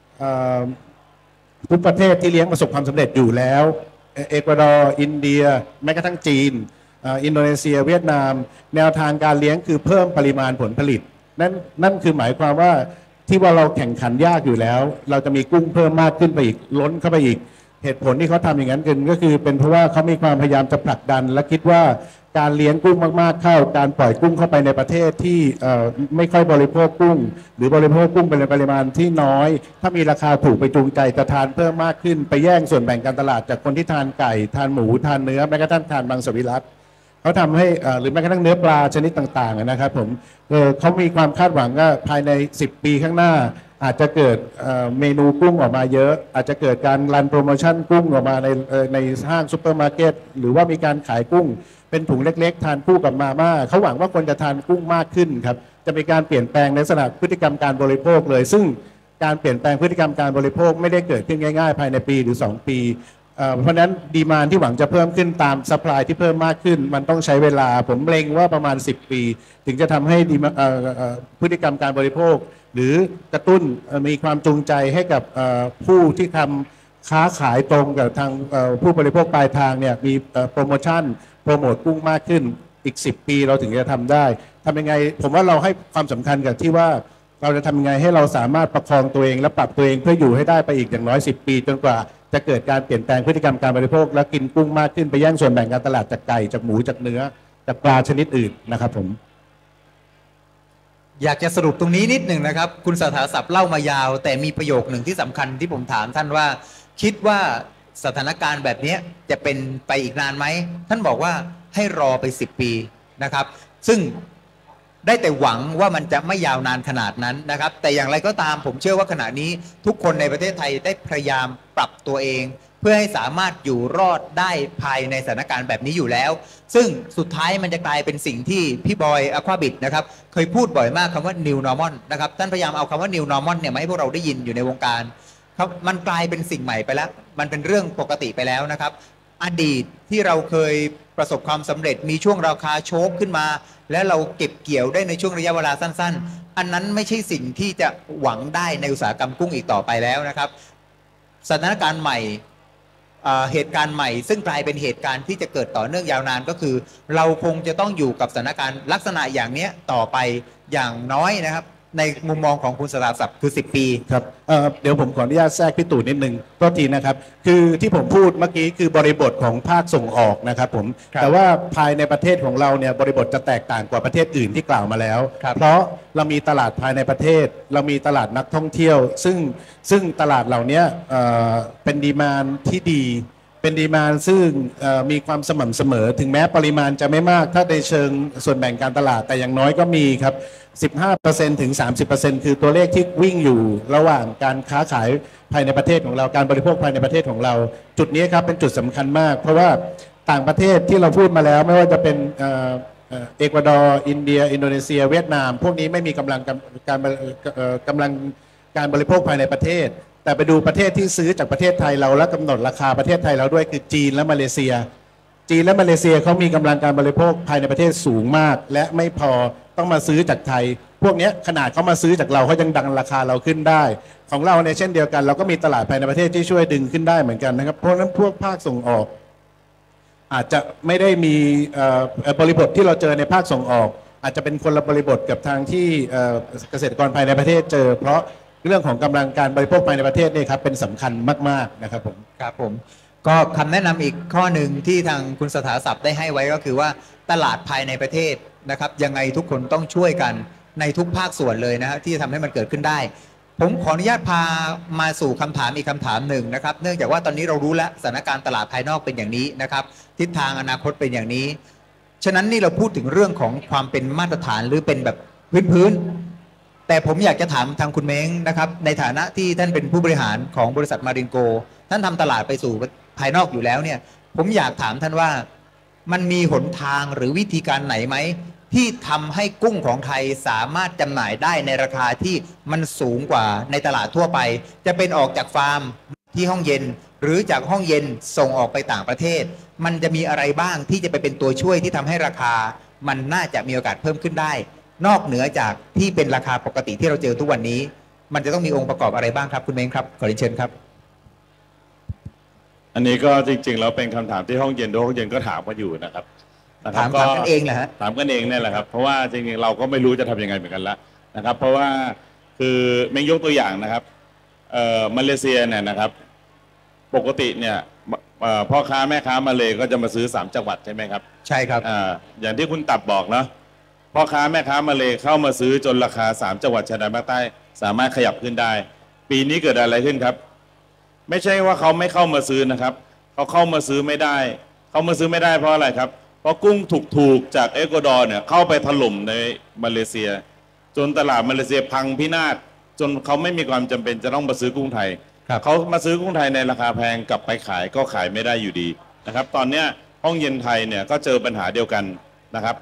ทุกประเทศที่เลี้ยงประสบความสำเร็จอยู่แล้วเอกวาดอร์อินเดียแม้กระทั่งจีนอินโดนีเซียเวียดนามแนวทางการเลี้ยงคือเพิ่มปริมาณผลผลิตนั่นคือหมายความว่าที่ว่าเราแข่งขันยากอยู่แล้วเราจะมีกุ้งเพิ่มมากขึ้นไปอีกล้นเข้าไปอีกเหตุผลที่เขาทำอย่างนั้นก็คือเป็นเพราะว่าเขามีความพยายามจะผลักดันและคิดว่าการเลี้ยงกุ้งมากๆเข้าการปล่อยกุ้งเข้าไปในประเทศที่ไม่ค่อยบริโภคกุ้งหรือบริโภคกุ้งเป็นปริมาณที่น้อยถ้ามีราคาถูกไปจูงใจจะทานเพิ่มมากขึ้นไปแย่งส่วนแบ่งการตลาดจากคนที่ทานไก่ทานหมูทานเนื้อแม้กระทั่งทานมังสวิรัติเขาทำให้หรือแม้กระทั่งเนื้อปลาชนิดต่างๆนะครับผมเขามีความคาดหวังว่าภายใน10 ปีข้างหน้าอาจจะเกิดเมนูกุ้งออกมาเยอะอาจจะเกิดการรันโปรโมชั่นกุ้งออกมาในห้างซุปเปอร์มาร์เก็ตหรือว่ามีการขายกุ้งเป็นถุงเล็กๆทานคู่กับมาม่าเขาหวังว่าคนจะทานกุ้งมากขึ้นครับจะมีการเปลี่ยนแปลงในลักษณะพฤติกรรมการบริโภคเลยซึ่งการเปลี่ยนแปลงพฤติกรรมการบริโภคไม่ได้เกิดขึ้นง่ายๆภายในปีหรือ2 ปีเพราะฉะนั้นดีมานด์ที่หวังจะเพิ่มขึ้นตามซัพพลายที่เพิ่มมากขึ้นมันต้องใช้เวลาผมเล็งว่าประมาณ10 ปีถึงจะทำให้พฤติกรรมการบริโภคหรือกระตุ้นมีความจูงใจให้กับผู้ที่ทำค้าขายตรงกับทางผู้บริโภคปลายทางเนี่ยมีโปรโมชั่นโปรโมทกุ้งมากขึ้นอีก10 ปีเราถึงจะทำได้ทำยังไงผมว่าเราให้ความสำคัญกับที่ว่าเราจะทำยังไงให้เราสามารถประคองตัวเองและปรับตัวเองเพื่ออยู่ให้ได้ไปอีกอย่างน้อย10 ปีจนกว่าจะเกิดการเปลี่ยนแปลงพฤติกรรมการบริโภคและกินกุ้งมากขึ้นไปแย่งส่วนแบ่งการตลาดจากไก่จากหมูจากเนื้อจากปลาชนิดอื่นนะครับผมอยากจะสรุปตรงนี้นิดหนึ่งนะครับคุณสถาศัพท์เล่ามายาวแต่มีประโยคหนึ่งที่สำคัญที่ผมถามท่านว่าคิดว่าสถานการณ์แบบนี้จะเป็นไปอีกนานไหมท่านบอกว่าให้รอไป10 ปีนะครับซึ่งได้แต่หวังว่ามันจะไม่ยาวนานขนาดนั้นนะครับแต่อย่างไรก็ตามผมเชื่อว่าขณะนี้ทุกคนในประเทศไทยได้พยายามปรับตัวเองเพื่อให้สามารถอยู่รอดได้ภายในสถานการณ์แบบนี้อยู่แล้วซึ่งสุดท้ายมันจะกลายเป็นสิ่งที่พี่บอยอควาบิดนะครับเคยพูดบ่อยมากคำว่า new normal นะครับท่านพยายามเอาคำว่า new normal เนี่ยมาให้พวกเราได้ยินอยู่ในวงการครับมันกลายเป็นสิ่งใหม่ไปแล้วมันเป็นเรื่องปกติไปแล้วนะครับอดีตที่เราเคยประสบความสำเร็จมีช่วงราคาโชคขึ้นมาและเราเก็บเกี่ยวได้ในช่วงระยะเวลาสั้นๆอันนั้นไม่ใช่สิ่งที่จะหวังได้ในอุตสาหกรรมกุ้งอีกต่อไปแล้วนะครับสถานการณ์ใหม่เหตุการณ์ใหม่ซึ่งกลายเป็นเหตุการณ์ที่จะเกิดต่อเนื่องยาวนานก็คือเราคงจะต้องอยู่กับสถานการณ์ลักษณะอย่างนี้ต่อไปอย่างน้อยนะครับในมุมมองของคุณสถาศัพท์คือ10 ปีครับเดี๋ยวผมขออนุญาตแทรกพี่ตู่นิดนึงโทษทีนะครับคือที่ผมพูดเมื่อกี้คือบริบทของภาคส่งออกนะครับผมแต่ว่าภายในประเทศของเราเนี่ยบริบทจะแตกต่างกว่าประเทศอื่นที่กล่าวมาแล้วเพราะเรามีตลาดภายในประเทศเรามีตลาดนักท่องเที่ยวซึ่งตลาดเหล่านี้เป็นดีมานด์ที่ดีเป็นดีมานด์ซึ่งมีความสม่ำเสมอถึงแม้ปริมาณจะไม่มากถ้าในเชิงส่วนแบ่งการตลาดแต่อย่างน้อยก็มีครับ15% ถึง 30% คือตัวเลขที่วิ่งอยู่ระหว่างการค้าขายภายในประเทศของเราการบริโภคภายในประเทศของเราจุดนี้ครับเป็นจุดสำคัญมากเพราะว่าต่างประเทศที่เราพูดมาแล้วไม่ว่าจะเป็นเอกวาดอร์อินเดียอินโดนีเซียเวียดนามพวกนี้ไม่มีกำลังการบริโภคภายในประเทศแต่ไปดูประเทศที่ซื้อจากประเทศไทยเราและกำหนดราคาประเทศไทยเราด้วยคือจีนและมาเลเซียจีนและมาเลเซียเขามีกำลังการบริโภคภายในประเทศสูงมาก และไม่พอต้องมาซื้อจากไทย พวกนี้ขนาดเขามาซื้อจากเราเขายังดันราคาเราขึ้นได้ ของเราในเช่นเดียวกันเราก็มีตลาดภายในประเทศที่ช่วยดึงขึ้นได้เหมือนกันนะครับเพราะฉะนั้นพวกภาคส่งออกอาจจะไม่ได้มีบริบทที่เราเจอในภาคส่งออกอาจจะเป็นคนละบริบทกับทางที่เกษตรกรภายในประเทศเจอเพราะเรื่องของกำลังการบริโภคภายในประเทศนี่ครับเป็นสำคัญมากๆนะครับผมครับผมก็คำแนะนำอีกข้อหนึ่งที่ทางคุณสถาศัพท์ได้ให้ไว้ก็คือว่าตลาดภายในประเทศนะครับยังไงทุกคนต้องช่วยกันในทุกภาคส่วนเลยนะฮะที่ทำให้มันเกิดขึ้นได้ผมขออนุญาตพามาสู่คำถามอีกคำถามหนึ่งนะครับเนื่องจากว่าตอนนี้เรารู้แล้วสถานการณ์ตลาดภายนอกเป็นอย่างนี้นะครับทิศทางอนาคตเป็นอย่างนี้ฉะนั้นนี่เราพูดถึงเรื่องของความเป็นมาตรฐานหรือเป็นแบบพื้นแต่ผมอยากจะถามทางคุณเม้งนะครับในฐานะที่ท่านเป็นผู้บริหารของบริษัทมารินโกท่านทำตลาดไปสู่ภายนอกอยู่แล้วเนี่ยผมอยากถามท่านว่ามันมีหนทางหรือวิธีการไหนไหมที่ทำให้กุ้งของไทยสามารถจำหน่ายได้ในราคาที่มันสูงกว่าในตลาดทั่วไปจะเป็นออกจากฟาร์มที่ห้องเย็นหรือจากห้องเย็นส่งออกไปต่างประเทศมันจะมีอะไรบ้างที่จะไปเป็นตัวช่วยที่ทำให้ราคามันน่าจะมีโอกาสเพิ่มขึ้นได้นอกเหนือจากที่เป็นราคาปกติที่เราเจอทุกวันนี้มันจะต้องมีองค์ประกอบอะไรบ้างครับคุณเม้งครับขอเรียนเชิญครับอันนี้ก็จริงๆแล้วเป็นคำถามที่ห้องเย็นด้วยห้องเย็นก็ถามมาอยู่นะครับถามกันเองเหรอฮะถามกันเองเนี่ยแหละครับเพราะว่าจริงๆเราก็ไม่รู้จะทำยังไงเหมือนกันละนะครับเพราะว่าคือเม้งยกตัวอย่างนะครับมาเลเซียเนี่ยนะครับปกติเนี่ยพ่อค้าแม่ค้ามาเลยก็จะมาซื้อ3จังหวัดใช่ไหมครับใช่ครับอย่างที่คุณตับบอกเนาะพ่อค้าแม่ค้ามาเลยเข้ามาซื้อจนราคา3จังหวัดชายแดนภาคใต้สามารถขยับขึ้นได้ปีนี้เกิดอะไรขึ้นครับไม่ใช่ว่าเขาไม่เข้ามาซื้อนะครับเขาเข้ามาซื้อไม่ได้เขามาซื้อไม่ได้เพราะอะไรครับเพราะกุ้งถูกๆจากเอกวาดอร์เนี่ยเข้าไปถล่มในมาเลเซียจนตลาดมาเลเซียพังพินาศจนเขาไม่มีความจำเป็นจะต้องมาซื้อกุ้งไทยเขามาซื้อกุ้งไทยในราคาแพงกลับไปขายก็ขายไม่ได้อยู่ดีนะครับตอนนี้ห้องเย็นไทยเนี่ยก็เจอปัญหาเดียวกันนะครับ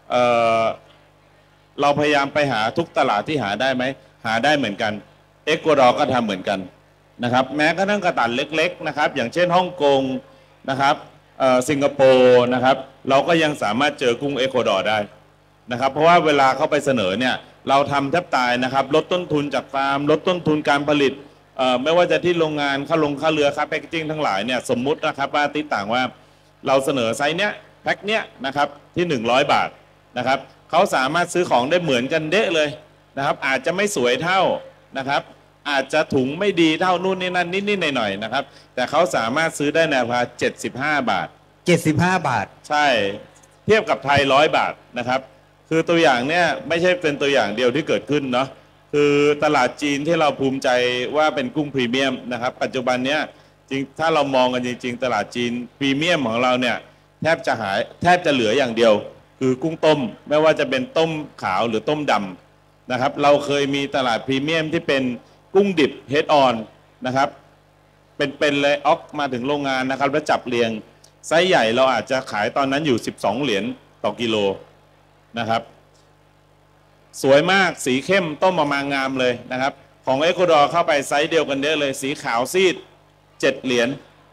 เราพยายามไปหาทุกตลาดที่หาได้ไหมหาได้เหมือนกันเอกวาดอร์ก็ทำเหมือนกันนะครับแม้กระทั่งกระตันเล็กๆนะครับอย่างเช่นฮ่องกงนะครับสิงคโปร์นะครับเราก็ยังสามารถเจอกุ้งเอกวาดอร์ได้นะครับเพราะว่าเวลาเขาไปเสนอเนี่ยเราทำแทบตายนะครับลดต้นทุนจากฟาร์มลดต้นทุนการผลิตไม่ว่าจะที่โรงงานค่าเรือค่าแพคเกจิ้งทั้งหลายเนี่ยสมมุตินะครับว่าติดต่างว่าเราเสนอไซส์เนี้ยแพ็คเนี้ยนะครับที่100 บาทนะครับเขาสามารถซื้อของได้เหมือนกันเด๊ะเลยนะครับอาจจะไม่สวยเท่านะครับอาจจะถุงไม่ดีเท่านู่นนี่นั่นนิดๆหน่อยๆนะครับแต่เขาสามารถซื้อได้ในราคา75 บาท 75 บาทใช่เทียบกับไทย100 บาทนะครับคือตัวอย่างเนี่ยไม่ใช่เป็นตัวอย่างเดียวที่เกิดขึ้นเนาะคือตลาดจีนที่เราภูมิใจว่าเป็นกุ้งพรีเมียมนะครับปัจจุบันเนี้ยจริงถ้าเรามองกันจริงๆตลาดจีนพรีเมียมของเราเนี่ยแทบจะเหลืออย่างเดียวคือกุ้งต้มไม่ว่าจะเป็นต้มขาวหรือต้มดำนะครับเราเคยมีตลาดพรีเมียมที่เป็นกุ้งดิบเฮดออนนะครับเป็นเลยออกมาถึงโรงงานนะครับแล้วจับเรียงไซส์ใหญ่เราอาจจะขายตอนนั้นอยู่12 เหรียญต่อกิโลนะครับสวยมากสีเข้มต้มมางามเลยนะครับของเอกวาดอร์เข้าไปไซส์เดียวกันเยอะเลยสีขาวซีด7 เหรียญ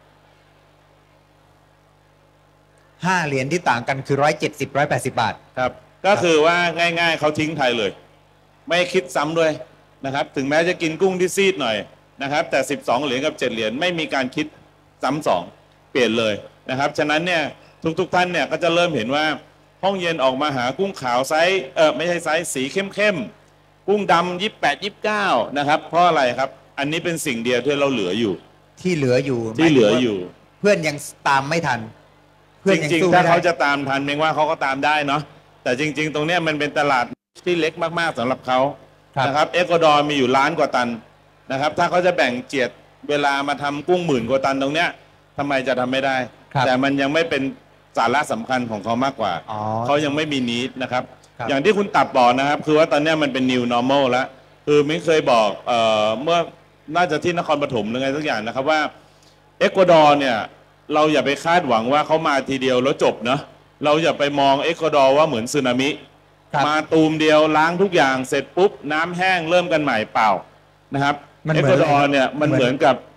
5 เหรียญที่ต่างกันคือ170-180 บาทครับก็คือว่าง่ายๆเขาทิ้งไทยเลยไม่คิดซ้ำด้วยนะครับถึงแม้จะกินกุ้งที่ซีดหน่อยนะครับแต่12 เหรียญกับ7 เหรียญไม่มีการคิดซ้ำ2เปลี่ยนเลยนะครับฉะนั้นเนี่ยทุกท่านเนี่ยก็จะเริ่มเห็นว่าห้องเย็นออกมาหากุ้งขาวไซส์ไม่ใช่ไซส์สีเข้มๆกุ้งดำ28 29นะครับเพราะอะไรครับอันนี้เป็นสิ่งเดียวที่เราเหลืออยู่ที่เหลืออยู่เพื่อนยังตามไม่ทันจริงๆถ้าเขาจะตามทันเมงว่าเขาก็ตามได้เนาะแต่จริงๆตรงนี้มันเป็นตลาดที่เล็กมากๆสำหรับเขานะครับเอกวาดอร์มีอยู่1 ล้านกว่าตันนะครับถ้าเขาจะแบ่งเจียดเวลามาทำกุ้ง10,000 กว่าตันตรงเนี้ยทำไมจะทำไม่ได้แต่มันยังไม่เป็นสาระสำคัญของเขามากกว่าเขายังไม่มีนิดนะครับอย่างที่คุณตับบอกนะครับคือว่าตอนนี้มันเป็น new normal แล้วคือมิ้งเคยบอกเมื่อน่าจะที่นครปฐมหรือไงสักอย่างนะครับว่าเอกวาดอร์เนี่ยเราอย่าไปคาดหวังว่าเขามาทีเดียวแล้วจบนะเราอย่าไปมองเอกวาดอร์ว่าเหมือนสึนามิมาตูมเดียวล้างทุกอย่างเสร็จปุ๊บน้ำแห้งเริ่มกันใหม่เปล่านะครับเอกวาดอร์เนี่ยมันเหมือนกับ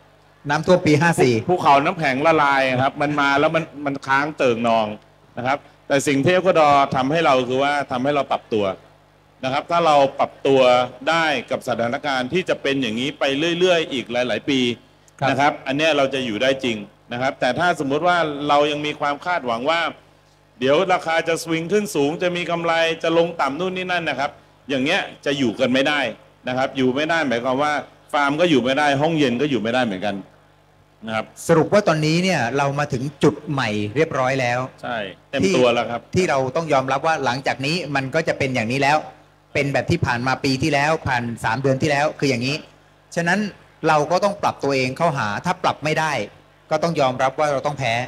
น้ำท่วมปี 54 ภูเขาน้ำแข็งละลายครับมันมาแล้วมันค้างเติ่งนองนะครับแต่สิ่งที่เอกวาดอร์ทำให้เราคือว่าทำให้เราปรับตัวนะครับถ้าเราปรับตัวได้กับสถานการณ์ที่จะเป็นอย่างนี้ไปเรื่อยๆอีกหลายๆปีนะครับอันนี้เราจะอยู่ได้จริงนะครับแต่ถ้าสมมุติว่าเรายังมีความคาดหวังว่าเดี๋ยวราคาจะสวิงขึ้นสูงจะมีกำไรจะลงต่ำนู่นนี่นั่นนะครับอย่างเงี้ยจะอยู่กันไม่ได้นะครับอยู่ไม่ได้หมายความว่าฟาร์มก็อยู่ไม่ได้ห้องเย็นก็อยู่ไม่ได้เหมือนกันนะครับสรุปว่าตอนนี้เนี่ยเรามาถึงจุดใหม่เรียบร้อยแล้วใช่เต็มตัวแล้วครับที่เราต้องยอมรับว่าหลังจากนี้มันก็จะเป็นอย่างนี้แล้วเป็นแบบที่ผ่านมาปีที่แล้วผ่าน3 เดือนที่แล้วคืออย่างนี้ฉะนั้นเราก็ต้องปรับตัวเองเข้าหาถ้าปรับไม่ได้ก็ต้องยอมรับว่าเราต้องแพ้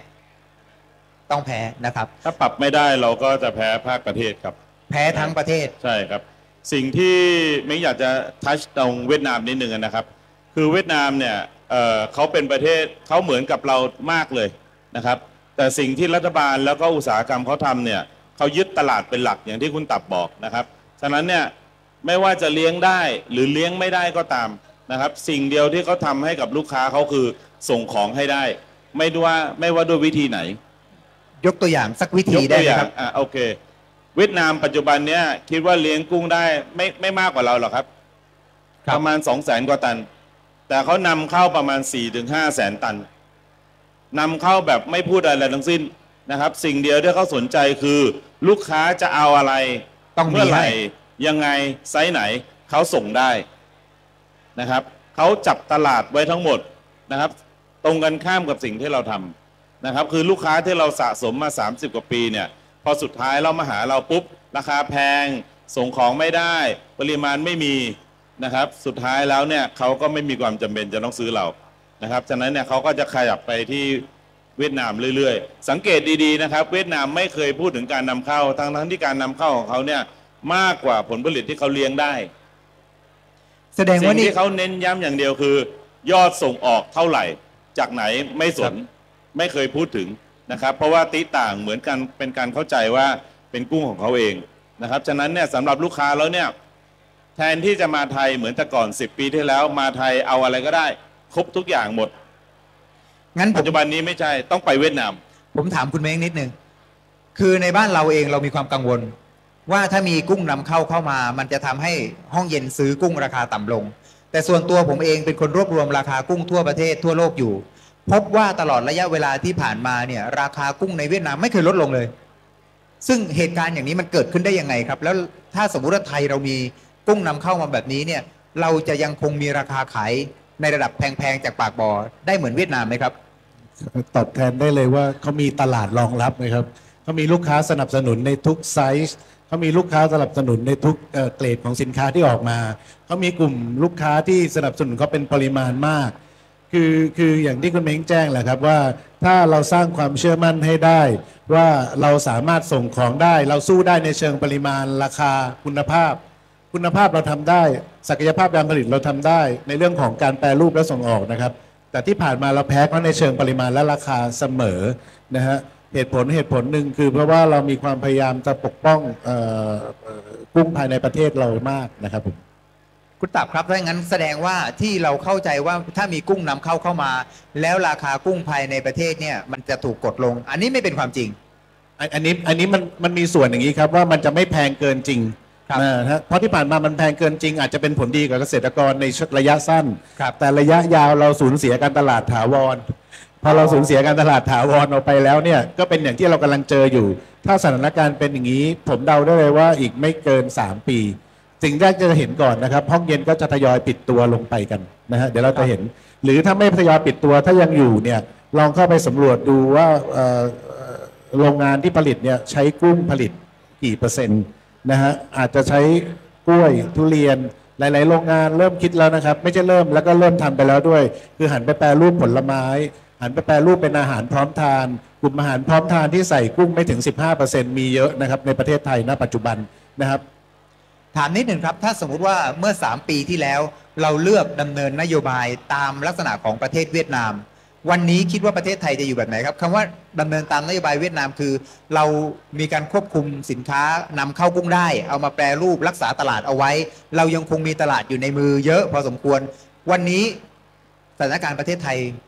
นะครับถ้าปรับไม่ได้เราก็จะแพ้ภาคประเทศครับแพ้ทั้งประเทศใช่ครับสิ่งที่ไม่อยากจะทัชตรงเวียดนามนิดนึงนะครับคือเวียดนามเนี่ยเขาเป็นประเทศเขาเหมือนกับเรามากเลยนะครับแต่สิ่งที่รัฐบาลแล้วก็อุตสาหกรรมเขาทำเนี่ยเขายึดตลาดเป็นหลักอย่างที่คุณตับบอกนะครับฉะนั้นเนี่ยไม่ว่าจะเลี้ยงได้หรือเลี้ยงไม่ได้ก็ตามนะครับสิ่งเดียวที่เขาทำให้กับลูกค้าเขาคือส่งของให้ได้ไม่ว่าด้วยวิธีไหนยกตัวอย่างสักวิธีได้ไหมครับโอเคเวียดนามปัจจุบันเนี้ยคิดว่าเลี้ยงกุ้งได้ไม่มากกว่าเราหรอกครับประมาณ200,000 กว่าตันแต่เขานำเข้าประมาณ4-5 แสนตันนำเข้าแบบไม่พูดอะไรทั้งสิ้นนะครับสิ่งเดียวที่เขาสนใจคือลูกค้าจะเอาอะไรเมื่อไหร่ยังไงไซส์ไหนเขาส่งได้นะครับเขาจับตลาดไว้ทั้งหมดนะครับตรงกันข้ามกับสิ่งที่เราทำนะครับคือลูกค้าที่เราสะสมมา30 กว่าปีเนี่ยพอสุดท้ายเรามาหาเราปุ๊บราคาแพงส่งของไม่ได้ปริมาณไม่มีนะครับสุดท้ายแล้วเนี่ยเขาก็ไม่มีความจำเป็นจะต้องซื้อเรานะครับฉะนั้นเนี่ยเขาก็จะขยับไปที่เวียดนามเรื่อยๆสังเกตดีๆนะครับเวียดนามไม่เคยพูดถึงการนำเข้าทั้งที่การนำเข้าของเขาเนี่ยมากกว่าผลผลิตที่เขาเลี้ยงได้แสดงว่านี่ที่เขาเน้นย้ำอย่างเดียวคือยอดส่งออกเท่าไหร่จากไหนไม่สนไม่เคยพูดถึงนะครับเพราะว่าติต่างเหมือนกันเป็นการเข้าใจว่าเป็นกุ้งของเขาเองนะครับฉะนั้นเนี่ยสำหรับลูกค้าแล้วเนี่ยแทนที่จะมาไทยเหมือนแต่ก่อน10 ปีที่แล้วมาไทยเอาอะไรก็ได้ครบทุกอย่างหมดงั้นปัจจุบันนี้ไม่ใช่ต้องไปเวียดนามผมถามคุณเม้งนิดนึงคือในบ้านเราเองเรามีความกังวลว่าถ้ามีกุ้งนำเข้ามามันจะทำให้ห้องเย็นซื้อกุ้งราคาต่ำลงแต่ส่วนตัวผมเองเป็นคนรวบรวมราคากุ้งทั่วประเทศทั่วโลกอยู่พบว่าตลอดระยะเวลาที่ผ่านมาเนี่ยราคากุ้งในเวียดนามไม่เคยลดลงเลยซึ่งเหตุการณ์อย่างนี้มันเกิดขึ้นได้ยังไงครับแล้วถ้าสมมติว่าไทยเรามีกุ้งนำเข้ามาแบบนี้เนี่ยเราจะยังคงมีราคาขายในระดับแพงๆจากปากบ่อได้เหมือนเวียดนามไหมครับตอบแทนได้เลยว่าเขามีตลาดรองรับนะครับเขามีลูกค้าสนับสนุนในทุกไซส์เขามีลูกค้าสนับสนุนในทุกเกรดของสินค้าที่ออกมาเขามีกลุ่มลูกค้าที่สนับสนุนเขาเป็นปริมาณมากคืออย่างที่คุณเม้งแจ้งแหละครับว่าถ้าเราสร้างความเชื่อมั่นให้ได้ว่าเราสามารถส่งของได้เราสู้ได้ในเชิงปริมาณราคาคุณภาพเราทำได้ศักยภาพการผลิตเราทำได้ในเรื่องของการแปรรูปและส่งออกนะครับแต่ที่ผ่านมาเราแพ้เขาในเชิงปริมาณและราคาเสมอนะฮะเหตุผลหนึ่งคือเพราะว่าเรามีความพยายามจะปกป้องกุ้งภายในประเทศเรามากนะครับผมคุณตับครับถ้างั้นแสดงว่าที่เราเข้าใจว่าถ้ามีกุ้งนำเข้ามาแล้วราคากุ้งภายในประเทศเนี่ยมันจะถูกกดลงอันนี้ไม่เป็นความจริงอันนี้มันมีส่วนอย่างนี้ครับว่ามันจะไม่แพงเกินจริงเพราะที่ผ่านมามันแพงเกินจริงอาจจะเป็นผลดีกับเกษตรกรในระยะสั้นแต่ระยะยาวเราสูญเสียการตลาดถาวรพอเราสูญเสียการตลาดถาวรออกไปแล้วเนี่ยก็เป็นอย่างที่เรากำลังเจออยู่ถ้าสถานการณ์เป็นอย่างนี้ผมเดาได้เลยว่าอีกไม่เกิน3 ปีสิ่งแรกจะเห็นก่อนนะครับห้องเย็นก็จะทยอยปิดตัวลงไปกันนะฮะเดี๋ยวเราจะเห็นหรือถ้าไม่ทยอยปิดตัวถ้ายังอยู่เนี่ยลองเข้าไปสำรวจดูว่าโรงงานที่ผลิตเนี่ยใช้กุ้งผลิตกี่เปอร์เซ็นต์นะฮะอาจจะใช้กล้วยทุเรียนหลายๆโรงงานเริ่มคิดแล้วนะครับไม่ใช่เริ่มแล้วก็เริ่มทำไปแล้วด้วยคือหันไปแปรรูปผลไม้หันไปแปรรูปเป็นอาหารพร้อมทานกลุ่มอาหารพร้อมทานที่ใส่กุ้งไม่ถึง 15% มีเยอะนะครับในประเทศไทยณปัจจุบันนะครับถามนิดหนึ่งครับถ้าสมมุติว่าเมื่อ3 ปีที่แล้วเราเลือกดำเนินนโยบายตามลักษณะของประเทศเวียดนามวันนี้คิดว่าประเทศไทยจะอยู่แบบไหนครับคำว่าดำเนินตามนโยบายเวียดนามคือเรามีการควบคุมสินค้านำเข้ากุ้งได้เอามาแปรรูปรักษาตลาดเอาไว้เรายังคงมีตลาดอยู่ในมือเยอะพอสมควรวันนี้สถานการณ์ประเทศไทย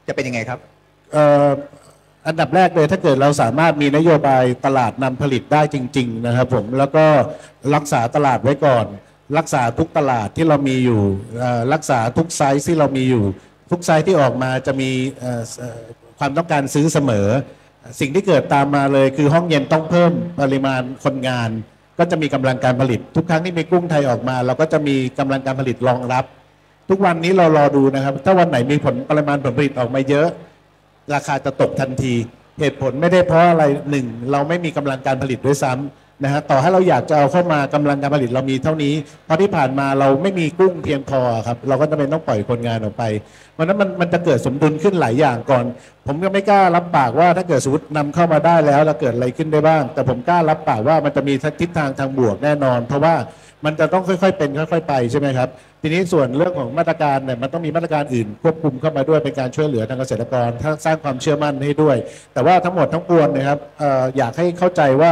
จะเป็นยังไงครับอันดับแรกเลยถ้าเกิดเราสามารถมีนโยบายตลาดนำผลิตได้จริงๆนะครับผมแล้วก็รักษาตลาดไว้ก่อนรักษาทุกตลาดที่เรามีอยู่รักษาทุกไซส์ที่เรามีอยู่ทุกไซส์ที่ออกมาจะมีความต้องการซื้อเสมอสิ่งที่เกิดตามมาเลยคือห้องเย็นต้องเพิ่มปริมาณคนงานก็จะมีกำลังการผลิตทุกครั้งที่มีกุ้งไทยออกมาเราก็จะมีกำลังการผลิตรองรับทุกวันนี้เรารอดูนะครับถ้าวันไหนมีปริมาณผลผลิตออกมาเยอะราคาจะตกทันทีเหตุผลไม่ได้เพราะอะไรหนึ่งเราไม่มีกำลังการผลิตด้วยซ้ำนะฮะต่อให้เราอยากจะเอาเข้ามากำลังการผลิตเรามีเท่านี้เพราะที่ผ่านมาเราไม่มีกุ้งเพียงพอครับเราก็จะเป็นต้องปล่อยคนงานออกไปเพราะนั้นมันจะเกิดสมดุลขึ้นหลายอย่างก่อนผมก็ไม่กล้ารับปากว่าถ้าเกิดสมมตินำเข้ามาได้แล้วจะเกิดอะไรขึ้นได้บ้างแต่ผมกล้ารับปากว่ามันจะมีทิศทางทางบวกแน่นอนเพราะว่ามันจะต้องค่อยๆเป็นค่อยๆไปใช่ไหมครับทีนี้ส่วนเรื่องของมาตรการเนี่ยมันต้องมีมาตรการอื่นควบคุมเข้ามาด้วยเป็นการช่วยเหลือทางเกษตรกรสร้างความเชื่อมั่นให้ด้วยแต่ว่าทั้งหมดทั้งปวงนะครับอยากให้เข้าใจว่า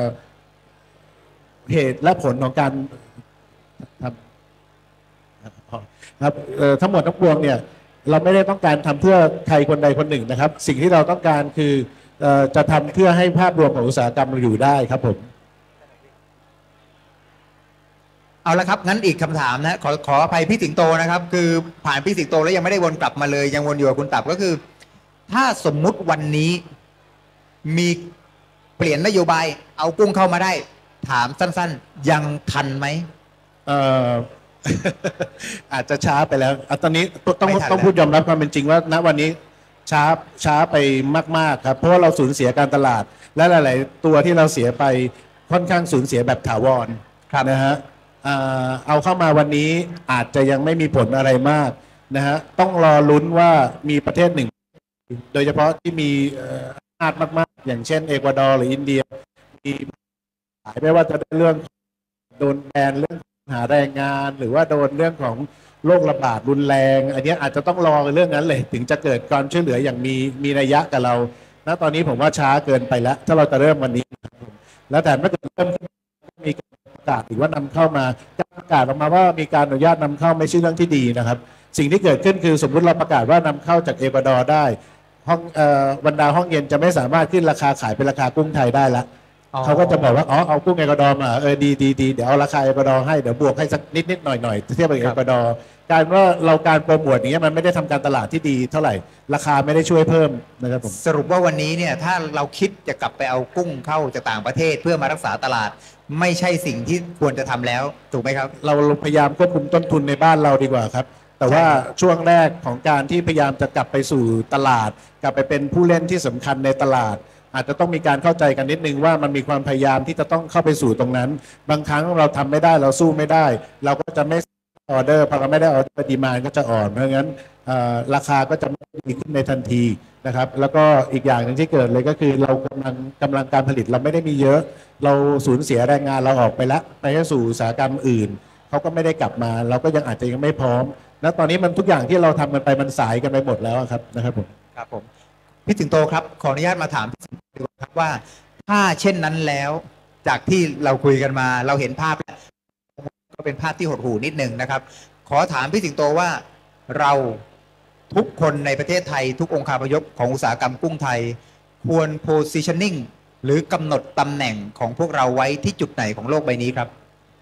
เหตุและผลของการทำครับทั้งหมดทั้งปวงเนี่ยเราไม่ได้ต้องการทำเพื่อใครคนใดคนหนึ่งนะครับสิ่งที่เราต้องการคือจะทำเพื่อให้ภาพรวมของอุตสาหกรรมเราอยู่ได้ครับผมเอาละครับงั้นอีกคำถามนะขออภัยพี่สิงโตนะครับคือผ่านพี่สิงโตแล้วยังไม่ได้วนกลับมาเลยยังวนอยู่กับคุณตับก็คือถ้าสมมุติวันนี้มีเปลี่ยนนโยบายเอากุ้งเข้ามาได้ถามสั้นๆยังทันไหมอาจจะช้าไปแล้วตอนนี้ต้องพูดยอมรับความเป็นจริงว่าณวันนี้ช้าไปมากๆครับเพราะว่าเราสูญเสียการตลาดและหลายๆตัวที่เราเสียไปค่อนข้างสูญเสียแบบถาวรนะฮะเอาเข้ามาวันนี้อาจจะยังไม่มีผลอะไรมากนะฮะต้องรอลุ้นว่ามีประเทศหนึ่งโดยเฉพาะที่มีอำนาจมากๆอย่างเช่นเอกวาดอร์หรืออินเดียมีไม่ว่าจะได้เรื่องโดนแบนเรื่องหาแรงงานหรือว่าโดนเรื่องของโรคระบาดรุนแรงอันนี้อาจจะต้องรอเรื่องนั้นเลยถึงจะเกิดการช่วยเหลืออย่างมีนัยยะกับเราณตอนนี้ผมว่าช้าเกินไปแล้วถ้าเราจะเริ่มวันนี้แล้วแต่เมื่อเกิดเริ่มมีประกาศหรือว่านำเข้ามาประกาศออกมาว่ามีการอนุญาตนำเข้าไม่ใช่เรื่องที่ดีนะครับสิ่งที่เกิดขึ้นคือสมมุติเราประกาศว่านำเข้าจากเอกวาดอร์ได้ห้องบรรดาห้องเย็นจะไม่สามารถขึ้นราคาขายเป็นราคากุ้งไทยได้ละเขาก็จะบอกว่าเอากุ้งเอกวาดอร์มาดีเดี๋ยวเอาราคาเอกวาดอร์ให้เดี๋ยวบวกให้สักนิดหน่อยเทียบกับเอกวาดอร์การว่าเราการโปรโมทอย่างเงี้ยมันไม่ได้ทำการตลาดที่ดีเท่าไหร่ราคาไม่ได้ช่วยเพิ่มนะครับผมสรุปว่าวันนี้เนี่ยถ้าเราคิดจะกลับไปเอากุ้งเข้าจากต่างประเทศเพื่อมารักษาตลาดไม่ใช่สิ่งที่ควรจะทำแล้วถูกไหมครับเราพยายามควบคุมต้นทุนในบ้านเราดีกว่าครับแต่ว่าช่วงแรกของการที่พยายามจะกลับไปสู่ตลาดกลับไปเป็นผู้เล่นที่สำคัญในตลาดอาจจะต้องมีการเข้าใจกันนิดนึงว่ามันมีความพยายามที่จะต้องเข้าไปสู่ตรงนั้นบางครั้งเราทำไม่ได้เราสู้ไม่ได้เราก็จะไม่ออเดอร์พอเราไม่ได้ออเดอร์ดีมานด์ก็จะอ่อนเพราะงั้นราคาก็จะไม่ดีขึ้นในทันทีนะครับแล้วก็อีกอย่างหนึ่งที่เกิดเลยก็คือเรากำลังการผลิตเราไม่ได้มีเยอะเราสูญเสียแรงงานเราออกไปแล้วไปสู่อุตสาหกรรมอื่นเขาก็ไม่ได้กลับมาเราก็ยังอาจจะยังไม่พร้อมและตอนนี้มันทุกอย่างที่เราทำกันไปมันสายกันไปหมดแล้วครับนะครับผมครับผมพี่สิงโตครับขออนุญาตมาถามพี่สิงโตครับว่าถ้าเช่นนั้นแล้วจากที่เราคุยกันมาเราเห็นภาพก็เป็นภาพที่หดหู่นิดนึงนะครับขอถามพี่สิงโตว่าเราทุกคนในประเทศไทยทุกองค์คาพยพของอุตสาหกรรมกุ้งไทยควร positioning หรือกำหนดตำแหน่งของพวกเราไว้ที่จุดไหนของโลกใบนี้ครับ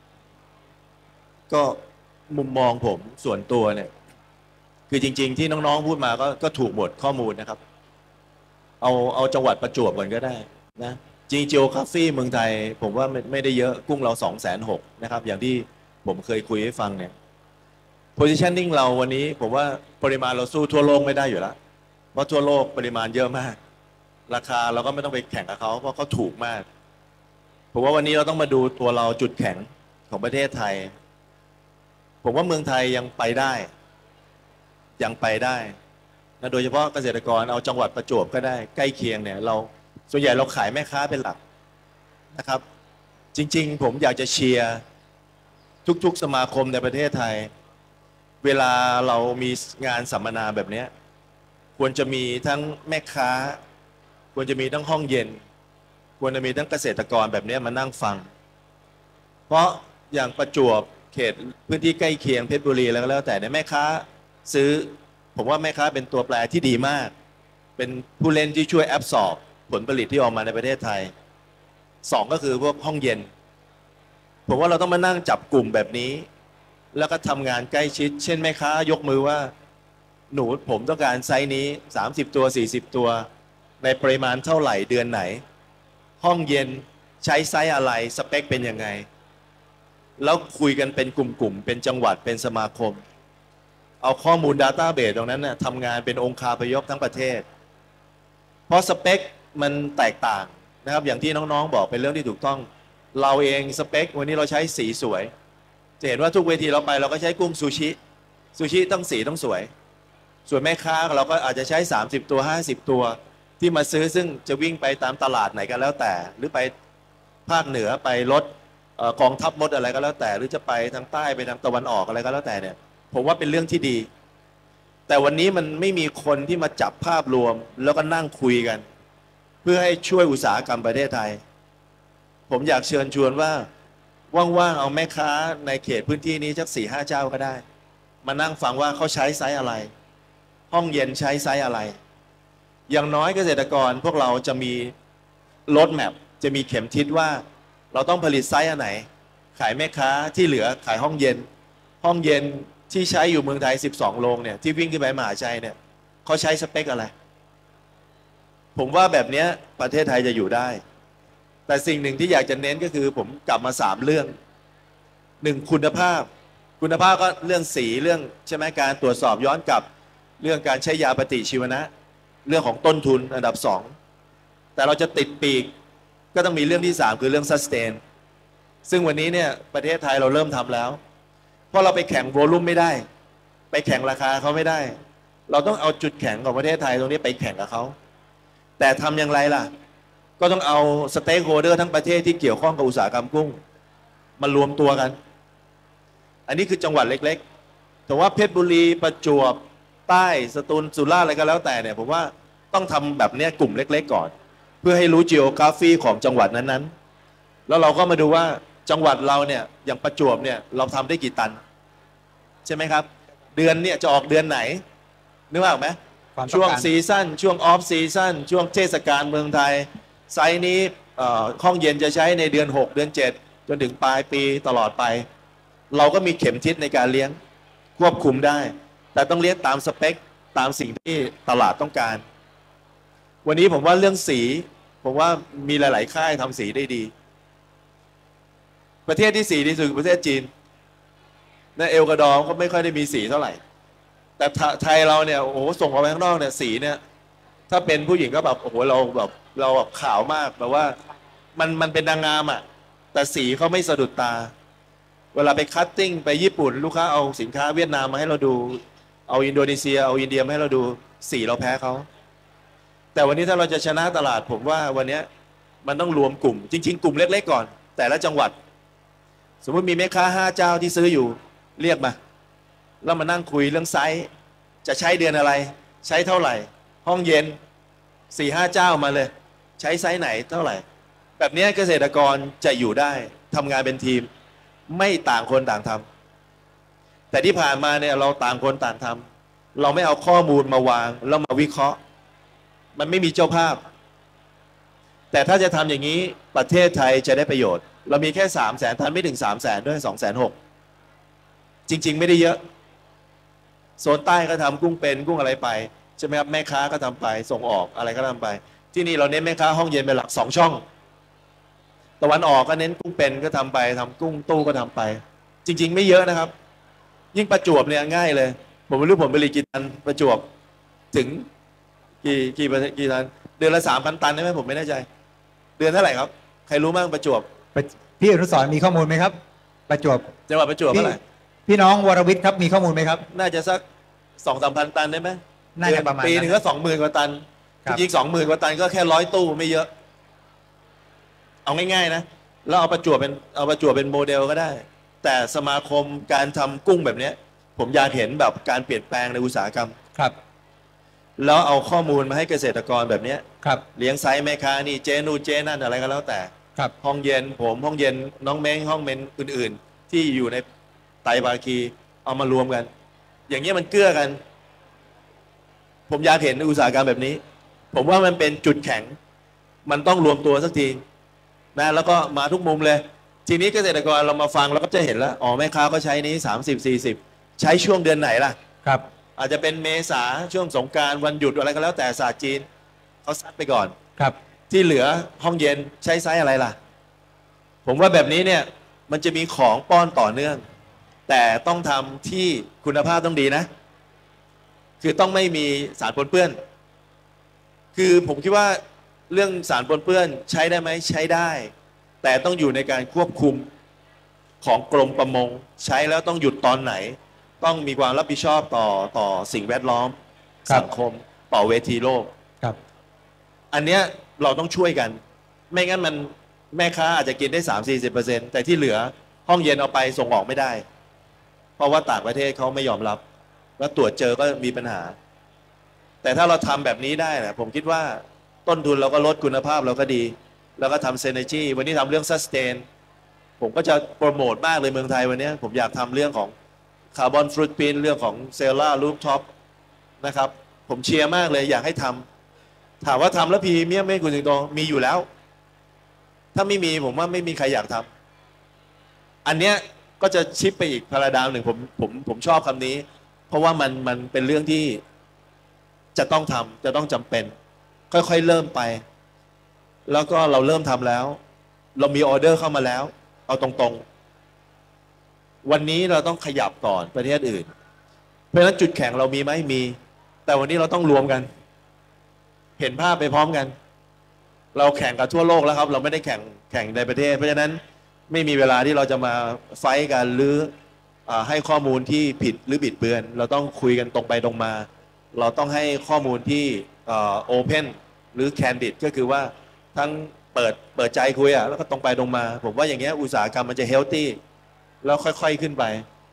ก็มุมมองผมส่วนตัวเนี่ยคือจริงๆที่น้องๆพูดมาก็ถูกหมดข้อมูลนะครับเอาจังหวัดประจวบก่อนก็ได้นะจริงๆ Geography เมืองไทยผมว่าไม่ได้เยอะกุ้งเรา 260,000 นะครับอย่างที่ผมเคยคุยให้ฟังเนี่ย positioning เราวันนี้ผมว่าปริมาณเราสู้ทั่วโลกไม่ได้อยู่แล้วเพราะทั่วโลกปริมาณเยอะมากราคาเราก็ไม่ต้องไปแข่งกับเขาเพราะเขาถูกมากผมว่าวันนี้เราต้องมาดูตัวเราจุดแข็งของประเทศไทยผมว่าเมืองไทยยังไปได้นะโดยเฉพาะเกษตรกรเอาจังหวัดประจวบก็ได้ใกล้เคียงเนี่ยเราส่วนใหญ่เราขายแม่ค้าเป็นหลักนะครับจริงๆผมอยากจะเชียร์ทุกๆสมาคมในประเทศไทยเวลาเรามีงานสัมมนาแบบนี้ควรจะมีทั้งแม่ค้าควรจะมีทั้งห้องเย็นควรจะมีทั้งเกษตรกรแบบนี้มานั่งฟังเพราะอย่างประจวบเขตพื้นที่ใกล้เคียงเพชรบุรีแล้วก็แล้วแต่เนี่ยแม่ค้าซื้อผผมว่าแม่ค้าเป็นตัวแปรที่ดีมาก เป็นผู้เล่นที่ช่วยแอบสอบผลผลิตที่ออกมาในประเทศไทยสองก็คือพวกห้องเย็นผมว่าเราต้องมานั่งจับกลุ่มแบบนี้แล้วก็ทำงานใกล้ชิดเช่นแม่ค้ายกมือว่าหนูผมต้องการไซส์นี้30ตัว40ตัวในปริมาณเท่าไหร่เดือนไหนห้องเย็นใช้ไซส์อะไรสเปคเป็นยังไงแล้วคุยกันเป็นกลุ่มๆเป็นจังหวัดเป็นสมาคมเอาข้อมูล Database ตรงนั้นนะทำงานเป็นองค์คาพยพทั้งประเทศเพราะสเปคมันแตกต่างนะครับอย่างที่น้องๆบอกเป็นเรื่องที่ถูกต้องเราเองสเปควันนี้เราใช้สีสวยจะเห็นว่าทุกเวทีเราไปเราก็ใช้กุ้งซูชิต้องสีต้องสวยส่วนแม่ค้าเราก็อาจจะใช้30ตัว50ตัวที่มาซื้อซึ่งจะวิ่งไปตามตลาดไหนก็แล้วแต่หรือไปภาคเหนือไปรถกองทัพมดอะไรก็แล้วแต่หรือจะไปทางใต้ไปทางตะวันออกอะไรก็แล้วแต่เนี่ยผมว่าเป็นเรื่องที่ดีแต่วันนี้มันไม่มีคนที่มาจับภาพรวมแล้วก็นั่งคุยกันเพื่อให้ช่วยอุตสาหกรรมประเทศไทยผมอยากเชิญชวนว่าว่างๆเอาแม่ค้าในเขตพื้นที่นี้สัก4-5เจ้าก็ได้มานั่งฟังว่าเขาใช้ไซส์อะไรห้องเย็นใช้ไซส์อะไรอย่างน้อยเกษตรกรพวกเราจะมีโรดแมพจะมีเข็มทิศว่าเราต้องผลิตไซส์อันไหนขายแม่ค้าที่เหลือขายห้องเย็นที่ใช้อยู่เมืองไทย12โรงเนี่ยที่วิ่งขึ้นไปมหาชัยเนี่ยเขาใช้สเปคอะไรผมว่าแบบนี้ประเทศไทยจะอยู่ได้แต่สิ่งหนึ่งที่อยากจะเน้นก็คือผมกลับมา3เรื่อง1คุณภาพก็เรื่องสีเรื่องใช่ไหมการตรวจสอบย้อนกลับเรื่องการใช้ยาปฏิชีวนะเรื่องของต้นทุนอันดับ2แต่เราจะติดปีกก็ต้องมีเรื่องที่3คือเรื่อง sustain ซึ่งวันนี้เนี่ยประเทศไทยเราเริ่มทำแล้วเพราะเราไปแข่งโวลุ่มไม่ได้ไปแข่งราคาเขาไม่ได้เราต้องเอาจุดแข็งของประเทศไทยตรงนี้ไปแข่งกับเขาแต่ทำอย่างไรล่ะก็ต้องเอาสเต็กโฮเดอร์ทั้งประเทศที่เกี่ยวข้องกับอุตสาหกรรมกุ้งมารวมตัวกันอันนี้คือจังหวัดเล็กๆแต่ว่าเพชรบุรีประจวบใต้สตูลสุราษฎร์อะไรก็แล้วแต่เนี่ยผมว่าต้องทำแบบนี้กลุ่มเล็กๆก่อนเพื่อให้รู้ geography ของจังหวัดนั้นๆแล้วเราก็มาดูว่าจังหวัดเราเนี่ยอย่างประจวบเนี่ยเราทำได้กี่ตันใช่ไหมครับเดือนเนี่ยจะออกเดือนไหนนึกออกไหมช่วงซีซั่นช่วงออฟซีซั่นช่วงเทศกาลเมืองไทยไซส์นี้ห้องเย็นจะใช้ในเดือน6เดือน7จนถึงปลายปีตลอดไปเราก็มีเข็มทิศในการเลี้ยงควบคุมได้แต่ต้องเลี้ยงตามสเปคตามสิ่งที่ตลาดต้องการวันนี้ผมว่าเรื่องสีผมว่ามีหลายๆค่ายทำสีได้ดีประเทศที่สีดีสุดประเทศจีนในเอลกวาดอร์ก็ไม่ค่อยได้มีสีเท่าไหร่แต่ไทยเราเนี่ยโอ้โหส่งออกไปข้างนอกเนี่ยสีเนี่ยถ้าเป็นผู้หญิงก็แบบโอ้โหเราแบบขาวมากแบบว่ามันเป็นนางงามอ่ะแต่สีเขาไม่สะดุดตาเวลาไปคัตติ้งไปญี่ปุ่นลูกค้าเอาสินค้าเวียดนามมาให้เราดูเอาอินโดนีเซียเอาอินเดียมาให้เราดูสีเราแพ้เขาแต่วันนี้ถ้าเราจะชนะตลาดผมว่าวันนี้มันต้องรวมกลุ่มจริงๆกลุ่มเล็กๆก่อนแต่ละจังหวัดสมมติมีแม่ค้า5เจ้าที่ซื้ออยู่เรียกมาแล้วมานั่งคุยเรื่องไซส์จะใช้เดือนอะไรใช้เท่าไหร่ห้องเย็น4-5เจ้ามาเลยใช้ไซส์ไหนเท่าไหร่แบบนี้เกษตรกรจะอยู่ได้ทำงานเป็นทีมไม่ต่างคนต่างทำแต่ที่ผ่านมาเนี่ยเราต่างคนต่างทำเราไม่เอาข้อมูลมาวางแล้วมาวิเคราะห์มันไม่มีเจ้าภาพแต่ถ้าจะทำอย่างนี้ประเทศไทยจะได้ประโยชน์เรามีแค่300,000 ตันไม่ถึง300,000ด้วย260,000จริงๆไม่ได้เยอะโซนใต้ก็ทำกุ้งเป็นกุ้งอะไรไปใช่ไหมครับแม่ค้าก็ทำไปส่งออกอะไรก็ทำไปที่นี่เราเน้นแม่ค้าห้องเย็นเป็นหลัก2ช่องตะวันออกก็เน้นกุ้งเป็นก็ทำไปทำกุ้งตู้ก็ทำไปจริงๆไม่เยอะนะครับยิ่งประจวบเนี่ยง่ายเลยผมไม่รู้ผมผลิตกี่ตันประจวบถึงกี่ตันเดือนละ 3,000 ตันได้ไหมผมไม่แน่ใจเดือนเท่าไหร่ครับใครรู้บ้างประจวบพี่อนุสรณ์มีข้อมูลไหมครับประจวบจังหวัดประจวบเท่าไหร่พี่น้องวรวิทย์ครับมีข้อมูลไหมครับน่าจะสัก 2-3,000 ตันได้ไหมน่าจะประมาณปีหนึ่งก็ 20,000 กว่าตันจริงๆ 20,000 กว่าตันก็แค่100 ตู้ไม่เยอะเอาง่ายๆนะแล้วเอาประจวบเป็นโมเดลก็ได้แต่สมาคมการทำกุ้งแบบนี้ผมอยากเห็นแบบการเปลี่ยนแปลงในอุตสาหกรรมครับแล้วเอาข้อมูลมาให้เกษตรกรแบบนี้ครับเลี้ยงไซส์แม่ค้านี่เจนูเจนั่นอะไรก็แล้วแต่ครับห้องเย็นผมห้องเย็นน้องเม้งห้องเมนอื่นๆที่อยู่ในไตรภาคีเอามารวมกันอย่างนี้มันเกื้อกันผมอยากเห็นอุตสาหกรรมแบบนี้ ผมว่ามันเป็นจุดแข็งมันต้องรวมตัวสักทีนะแล้วก็มาทุกมุมเลยทีนี้เกษตรกรเรามาฟังแล้วก็จะเห็นแล้วอ๋อแม่ค้าก็ใช้นี้30-40ใช้ช่วงเดือนไหนล่ะครับอาจจะเป็นเมษาช่วงสงกรานต์วันหยุดอะไรก็แล้วแต่ศาสตร์จีนเขาซัดไปก่อนครับที่เหลือห้องเย็นใช้ไซส์อะไรล่ะผมว่าแบบนี้เนี่ยมันจะมีของป้อนต่อเนื่องแต่ต้องทำที่คุณภาพต้องดีนะคือต้องไม่มีสารปนเปื้อนคือผมคิดว่าเรื่องสารปนเปื้อนใช้ได้ไหมใช้ได้แต่ต้องอยู่ในการควบคุมของกรมประมงใช้แล้วต้องหยุดตอนไหนต้องมีความรับผิดชอบต่อสิ่งแวดล้อมสังคมต่อเวทีโลกครับอันเนี้ยเราต้องช่วยกันไม่งั้นมันแม่ค้าอาจจะกินได้ 30-40% แต่ที่เหลือห้องเย็นเอาไปส่งออกไม่ได้เพราะว่าต่างประเทศเขาไม่ยอมรับแล้วตรวจเจอก็มีปัญหาแต่ถ้าเราทำแบบนี้ได้นะผมคิดว่าต้นทุนเราก็ลดคุณภาพเราก็ดีแล้วก็ทำ synergy วันนี้ทำเรื่อง sustain ผมก็จะโปรโมทมากเลยเมืองไทยวันนี้ผมอยากทำเรื่องของคาร์บอนฟรุตพินเรื่องของเซลล่ารูฟท็อปนะครับผมเชียร์มากเลยอยากให้ทำถามว่าทำแล้วพรีเมียมไม่คุณสิงโตมีอยู่แล้วถ้าไม่มีผมว่าไม่มีใครอยากทำอันเนี้ยก็จะชิปไปอีกพาราดามหนึ่งผมชอบคำนี้เพราะว่ามันเป็นเรื่องที่จะต้องทำจะต้องจำเป็นค่อยๆเริ่มไปแล้วก็เราเริ่มทำแล้วเรามีออเดอร์เข้ามาแล้วเอาตรงๆวันนี้เราต้องขยับก่อนประเทศอื่นเพราะฉะนั้นจุดแข็งเรามีไหมมีแต่วันนี้เราต้องรวมกันเห็นภาพไปพร้อมกันเราแข่งกับทั่วโลกแล้วครับเราไม่ได้แข่งในประเทศเพราะฉะนั้นไม่มีเวลาที่เราจะมาไฟท์กันหรือให้ข้อมูลที่ผิดหรือบิดเบือนเราต้องคุยกันตรงไปตรงมาเราต้องให้ข้อมูลที่โอเพนหรือแคนดิดก็คือว่าทั้งเปิดใจคุยแล้วก็ตรงไปตรงมาผมว่าอย่างเงี้ยอุตสาหกรรมมันจะเฮลตี้แล้วค่อยๆขึ้นไป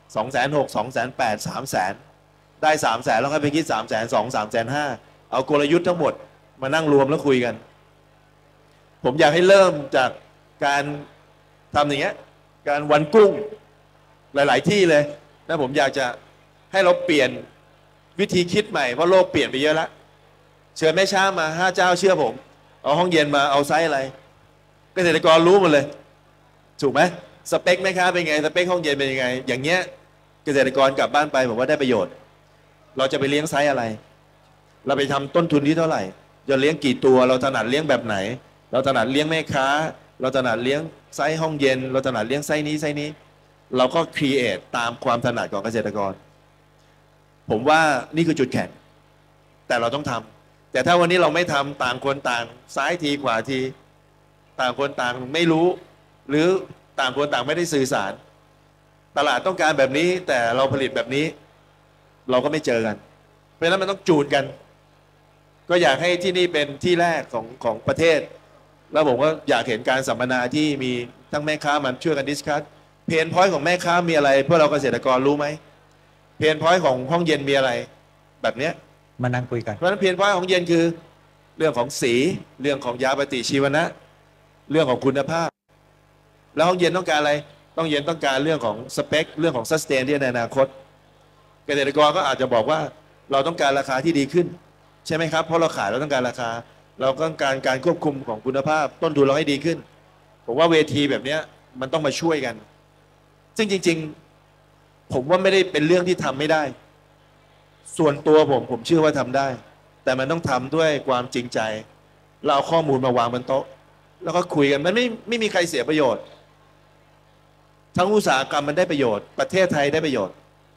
260,000 280,000 300,000ได้300,000แล้วค่อยไปคิด320,000 350,000เอากลยุทธ์ทั้งหมดมานั่งรวมแล้วคุยกันผมอยากให้เริ่มจากการทำอย่างเงี้ยการวันกุ้งหลายๆที่เลยนะผมอยากจะให้เราเปลี่ยนวิธีคิดใหม่เพราะโลกเปลี่ยนไปเยอะแล้วเชิญแม่ช้ามา5 เจ้าเชื่อผมเอาห้องเย็นมาเอาไซส์อะไรเกษตรกรรู้หมดเลยถูกไหมสเปคแม่ค้าเป็นไงสเปคห้องเย็นเป็นยังไงอย่างเงี้ยเกษตรกรกลับบ้านไปผมว่าได้ประโยชน์เราจะไปเลี้ยงไซส์อะไรเราไปทำต้นทุนที่เท่าไหร่จะเลี้ยงกี่ตัวเราถนัดเลี้ยงแบบไหนเราถนัดเลี้ยงแม่ค้าเราถนัดเลี้ยงไซส์ห้องเย็นเราถนัดเลี้ยงไซส์นี้เราก็ครีเอทตามความถนัดของเกษตรกรผมว่านี่คือจุดแข็งแต่เราต้องทำแต่ถ้าวันนี้เราไม่ทำต่างคนต่างซ้ายทีขวาทีต่างคนต่างไม่รู้หรือต่างคนต่างไม่ได้สื่อสารตลาดต้องการแบบนี้แต่เราผลิตแบบนี้เราก็ไม่เจอกันเพราะฉะนั้นมันต้องจูนกันก็อยากให้ที่นี่เป็นที่แรกของประเทศแล้วผมก็อยากเห็นการสัมมนาที่มีทั้งแม่ค้ามันช่วยกันดิสคัสเพนพอยต์ของแม่ค้ามีอะไรเพื่อเราเกษตรกรรู้ไหมเพนพอยต์ของห้องเย็นมีอะไรแบบเนี้ยมานั่งคุยกันเพราะฉะนั้นเพนพอยต์ของเย็นคือเรื่องของสีเรื่องของยาปฏิชีวนะเรื่องของคุณภาพแล้วห้องเย็นต้องการอะไรต้องเย็นต้องการเรื่องของสเปคเรื่องของซัสเทนที่ในอนาคตเกษตรกรก็อาจจะบอกว่าเราต้องการราคาที่ดีขึ้นใช่ไหมครับเพราะเราขายเราต้องการราคาเราต้องการการควบคุมของคุณภาพต้นทุนเราให้ดีขึ้นผมว่าเวทีแบบนี้มันต้องมาช่วยกันซึ่งจริงๆผมว่าไม่ได้เป็นเรื่องที่ทำไม่ได้ส่วนตัวผมเชื่อว่าทำได้แต่มันต้องทำด้วยความจริงใจเราเอาข้อมูลมาวางบนโต๊ะแล้วก็คุยกันมันไม่มีใครเสียประโยชน์ทั้งอุตสาหกรรมมันได้ประโยชน์ประเทศไทยได้ประโยชน์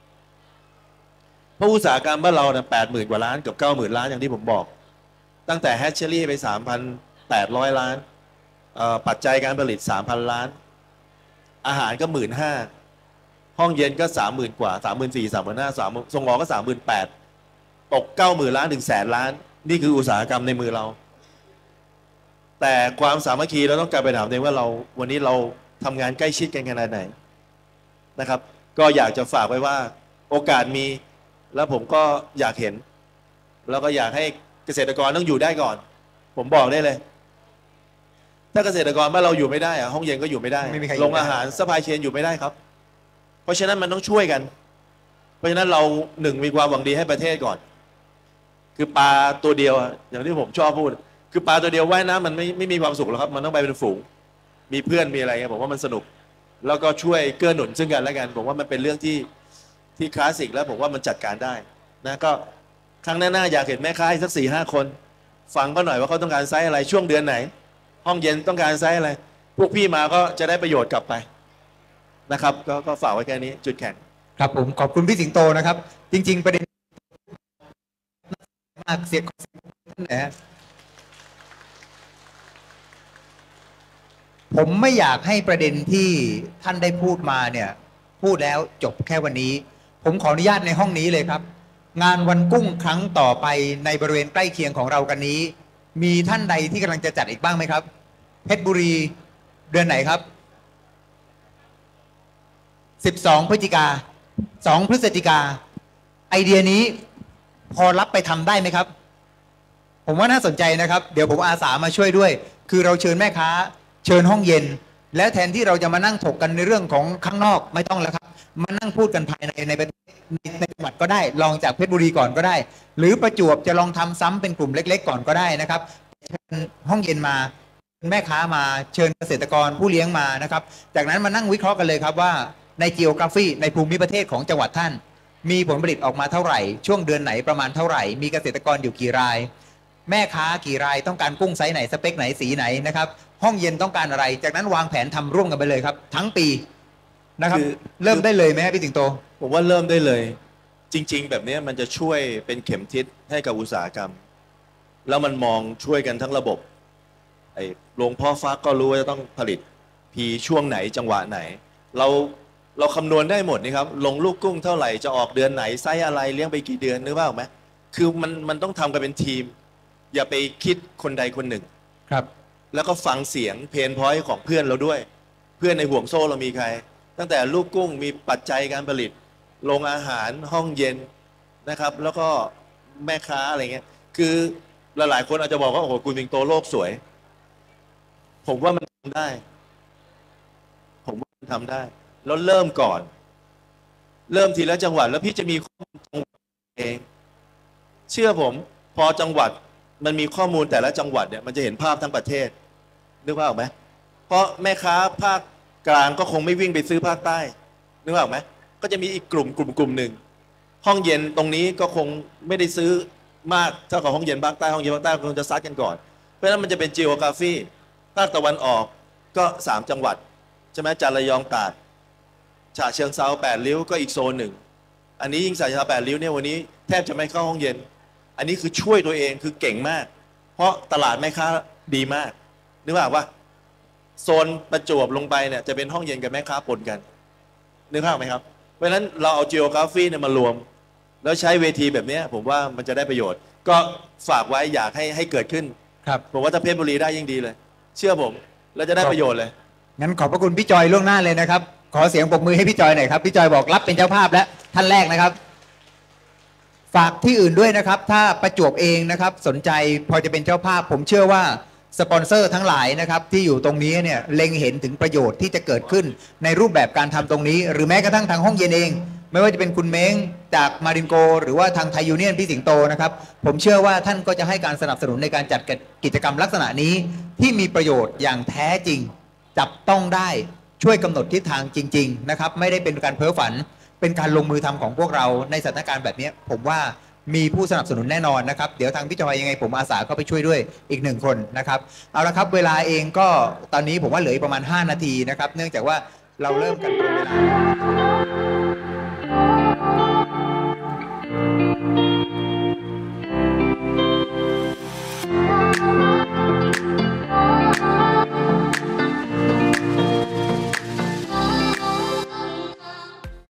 เพราะอุตสาหกรรมบ้านเราเนี่ย80,000 กว่าล้านเกือบ90,000 ล้านอย่างที่ผมบอกตั้งแต่แฮชเชอรี่ไป 3,800 ล้านปัจจัยการผลิต 3,000 ล้านอาหารก็ 15,000 ห้องเย็นก็ 30,000 กว่า 34,000 35,000 ส่งออกก็ 38,000 ตก 90,000 ล้านถึง100,000 ล้านนี่คืออุตสาหกรรมในมือเราแต่ความสามัคคีเราต้องกลับไปถามเองว่าเราวันนี้เราทำงานใกล้ชิดกันขนาดไหนนะครับก็อยากจะฝากไว้ว่าโอกาสมีแล้วผมก็อยากเห็นแล้วก็อยากให้เกษตรกรต้องอยู่ได้ก่อนผมบอกได้เลยถ้าเกษตรกรบ้านเราอยู่ไม่ได้อะห้องเย็นก็อยู่ไม่ได้โรงอาหารซัพพลายเชนอยู่ไม่ได้ครับเพราะฉะนั้นมันต้องช่วยกันเพราะฉะนั้นเราหนึ่งมีความหวังดีให้ประเทศก่อนคือปลาตัวเดียวอย่างที่ผมชอบพูด คือปลาตัวเดียวว่ายน้ำมันไม่มีความสุขหรอกครับมันต้องไปเป็นฝูงมีเพื่อนมีอะไรเงี้ยผมว่ามันสนุกแล้วก็ช่วยเกื้อหนุนซึ่งกันและกันผมว่ามันเป็นเรื่องที่คลาสสิกแล้วผมว่ามันจัดการได้นะก็ครั้งหน้าอยากเห็นแม่ค้าสัก4-5 คนฟังก็หน่อยว่าเขาต้องการไซส์อะไรช่วงเดือนไหนห้องเย็นต้องการไซส์อะไรพวกพี่มาก็จะได้ประโยชน์กลับไปนะครับก็ฝากไว้แค่นี้จุดแข็งครับผมขอบคุณพี่สิงโตนะครับจริงๆประเด็นมากเสียงนะผมไม่อยากให้ประเด็นที่ท่านได้พูดมาเนี่ยพูดแล้วจบแค่วันนี้ผมขออนุญาตในห้องนี้เลยครับงานวันกุ้งครั้งต่อไปในบริเวณใกล้เคียงของเรากันนี้มีท่านใดที่กำลังจะจัดอีกบ้างไหมครับเพชรบุรีเดือนไหนครับ12 พฤศจิกา2 พฤศจิกาไอเดียนี้พอรับไปทำได้ไหมครับผมว่าน่าสนใจนะครับเดี๋ยวผมอาสามาช่วยด้วยคือเราเชิญแม่ค้าเชิญห้องเย็นและแทนที่เราจะมานั่งถกกันในเรื่องของข้างนอกไม่ต้องแล้วครับมานั่งพูดกันภายในประเทศในจังหวัดก็ได้ลองจากเพชรบุรีก่อนก็ได้หรือประจวบจะลองทำซ้ำเป็นกลุ่มเล็กๆก่อนก็ได้นะครับเชิญห้องเย็นมาแม่ค้ามาเชิญเกษตรกรผู้เลี้ยงมานะครับจากนั้นมานั่งวิเคราะห์กันเลยครับว่าในจีโอกราฟีในภูมิประเทศของจังหวัดท่านมีผลผลิตออกมาเท่าไหร่ช่วงเดือนไหนประมาณเท่าไหร่มีเกษตรกรอยู่กี่รายแม่ค้ากี่รายต้องการกุ้งไซส์ไหนสเปคไหนสีไหนนะครับห้องเย็นต้องการอะไรจากนั้นวางแผนทำร่วมกันไปเลยครับทั้งปีนะครับเริ่มได้เลยไหมครับพี่สิงโตผมว่าเริ่มได้เลยจริงๆแบบนี้มันจะช่วยเป็นเข็มทิศให้กับอุตสาหกรรมแล้วมันมองช่วยกันทั้งระบบไอ้โรงเพาะฟักก็รู้ว่าจะต้องผลิตพีช่วงไหนจังหวะไหนเราคำนวณได้หมดนี่ครับลงลูกกุ้งเท่าไหร่จะออกเดือนไหนไซส์อะไรเลี้ยงไปกี่เดือนนึกว่าไหมคือมันต้องทำกันเป็นทีมอย่าไปคิดคนใดคนหนึ่งครับแล้วก็ฟังเสียงเพนพอยต์ของเพื่อนเราด้วยเพื่อนในห่วงโซ่เรามีใครตั้งแต่ลูกกุ้งมีปัจจัยการผลิตโรงอาหารห้องเย็นนะครับแล้วก็แม่ค้าอะไรเงี้ยคือหลายๆคนอาจจะบอกว่าโอ้โหคุณสิงโตโลกสวยผมว่ามันทำได้ผมว่ามันทำได้แล้วเริ่มก่อนเริ่มทีละจังหวัดแล้วพี่จะมีข้อมูลจังหวัดเองเชื่อผมพอจังหวัดมันมีข้อมูลแต่ละจังหวัดเนี่ยมันจะเห็นภาพทั้งประเทศนึกว่าออกไหมเพราะแม่ค้าภาคกลางก็คงไม่วิ่งไปซื้อภาคใต้นึกว่าออกไหมก็จะมีอีกกลุ่มหนึ่งห้องเย็นตรงนี้ก็คงไม่ได้ซื้อมากเท่ากับห้องเย็นภาคใต้ห้องเย็นภาคใต้คงจะซัดกันก่อนเพราะฉะนั้นมันจะเป็นจีโอกราฟีภาคตะวันออกก็3 จังหวัดใช่ไหมจันทร์ระยองตราดฉะเชิงเทรา8 ริ้วก็อีกโซนหนึ่งอันนี้ยิ่งใส่ชา8 ริ้วเนี่ยวันนี้แทบจะไม่เข้าห้องเย็นอันนี้คือช่วยตัวเองคือเก่งมากเพราะตลาดแม่ค้าดีมากนึกว่าโซนประจวบลงไปเนี่ยจะเป็นห้องเย็นกับแม่ค้าปนกันนึกภาพไหมครับเพราะฉะนั้นเราเอา geography เนี่ยมารวมแล้วใช้เวทีแบบนี้ผมว่ามันจะได้ประโยชน์ก็ฝากไว้อยากให้เกิดขึ้นครับผมว่าถ้าเพชรบุรีได้ยิ่งดีเลยเชื่อผมแล้วจะได้ประโยชน์เลยงั้นขอบพระคุณพี่จอยล่วงหน้าเลยนะครับขอเสียงปรบมือให้พี่จอยหน่อยครับพี่จอยบอกรับเป็นเจ้าภาพแล้วท่านแรกนะครับฝากที่อื่นด้วยนะครับถ้าประจวบเองนะครับสนใจพอจะเป็นเจ้าภาพผมเชื่อว่าสปอนเซอร์ทั้งหลายนะครับที่อยู่ตรงนี้เนี่ยเล็งเห็นถึงประโยชน์ที่จะเกิดขึ้นในรูปแบบการทำตรงนี้หรือแม้กระทั่งทางห้องเย็นเองไม่ว่าจะเป็นคุณเม้งจากมารินโกหรือว่าทางไทยยูเนียนพี่สิงโตนะครับผมเชื่อว่าท่านก็จะให้การสนับสนุนในการจัดกิจกรรมลักษณะนี้ที่มีประโยชน์อย่างแท้จริงจับต้องได้ช่วยกำหนดทิศทางจริงๆนะครับไม่ได้เป็นการเพ้อฝันเป็นการลงมือทำของพวกเราในสถานการณ์แบบนี้ผมว่ามีผู้สนับสนุนแน่นอนนะครับเดี๋ยวทางพี่จอยยังไงผมอาสาเข้าไปช่วยด้วยอีก1 คนนะครับเอาละครับเวลาเองก็ตอนนี้ผมว่าเหลือประมาณ5 นาทีนะครับเนื่องจากว่าเราเริ่มกันตรงเวลา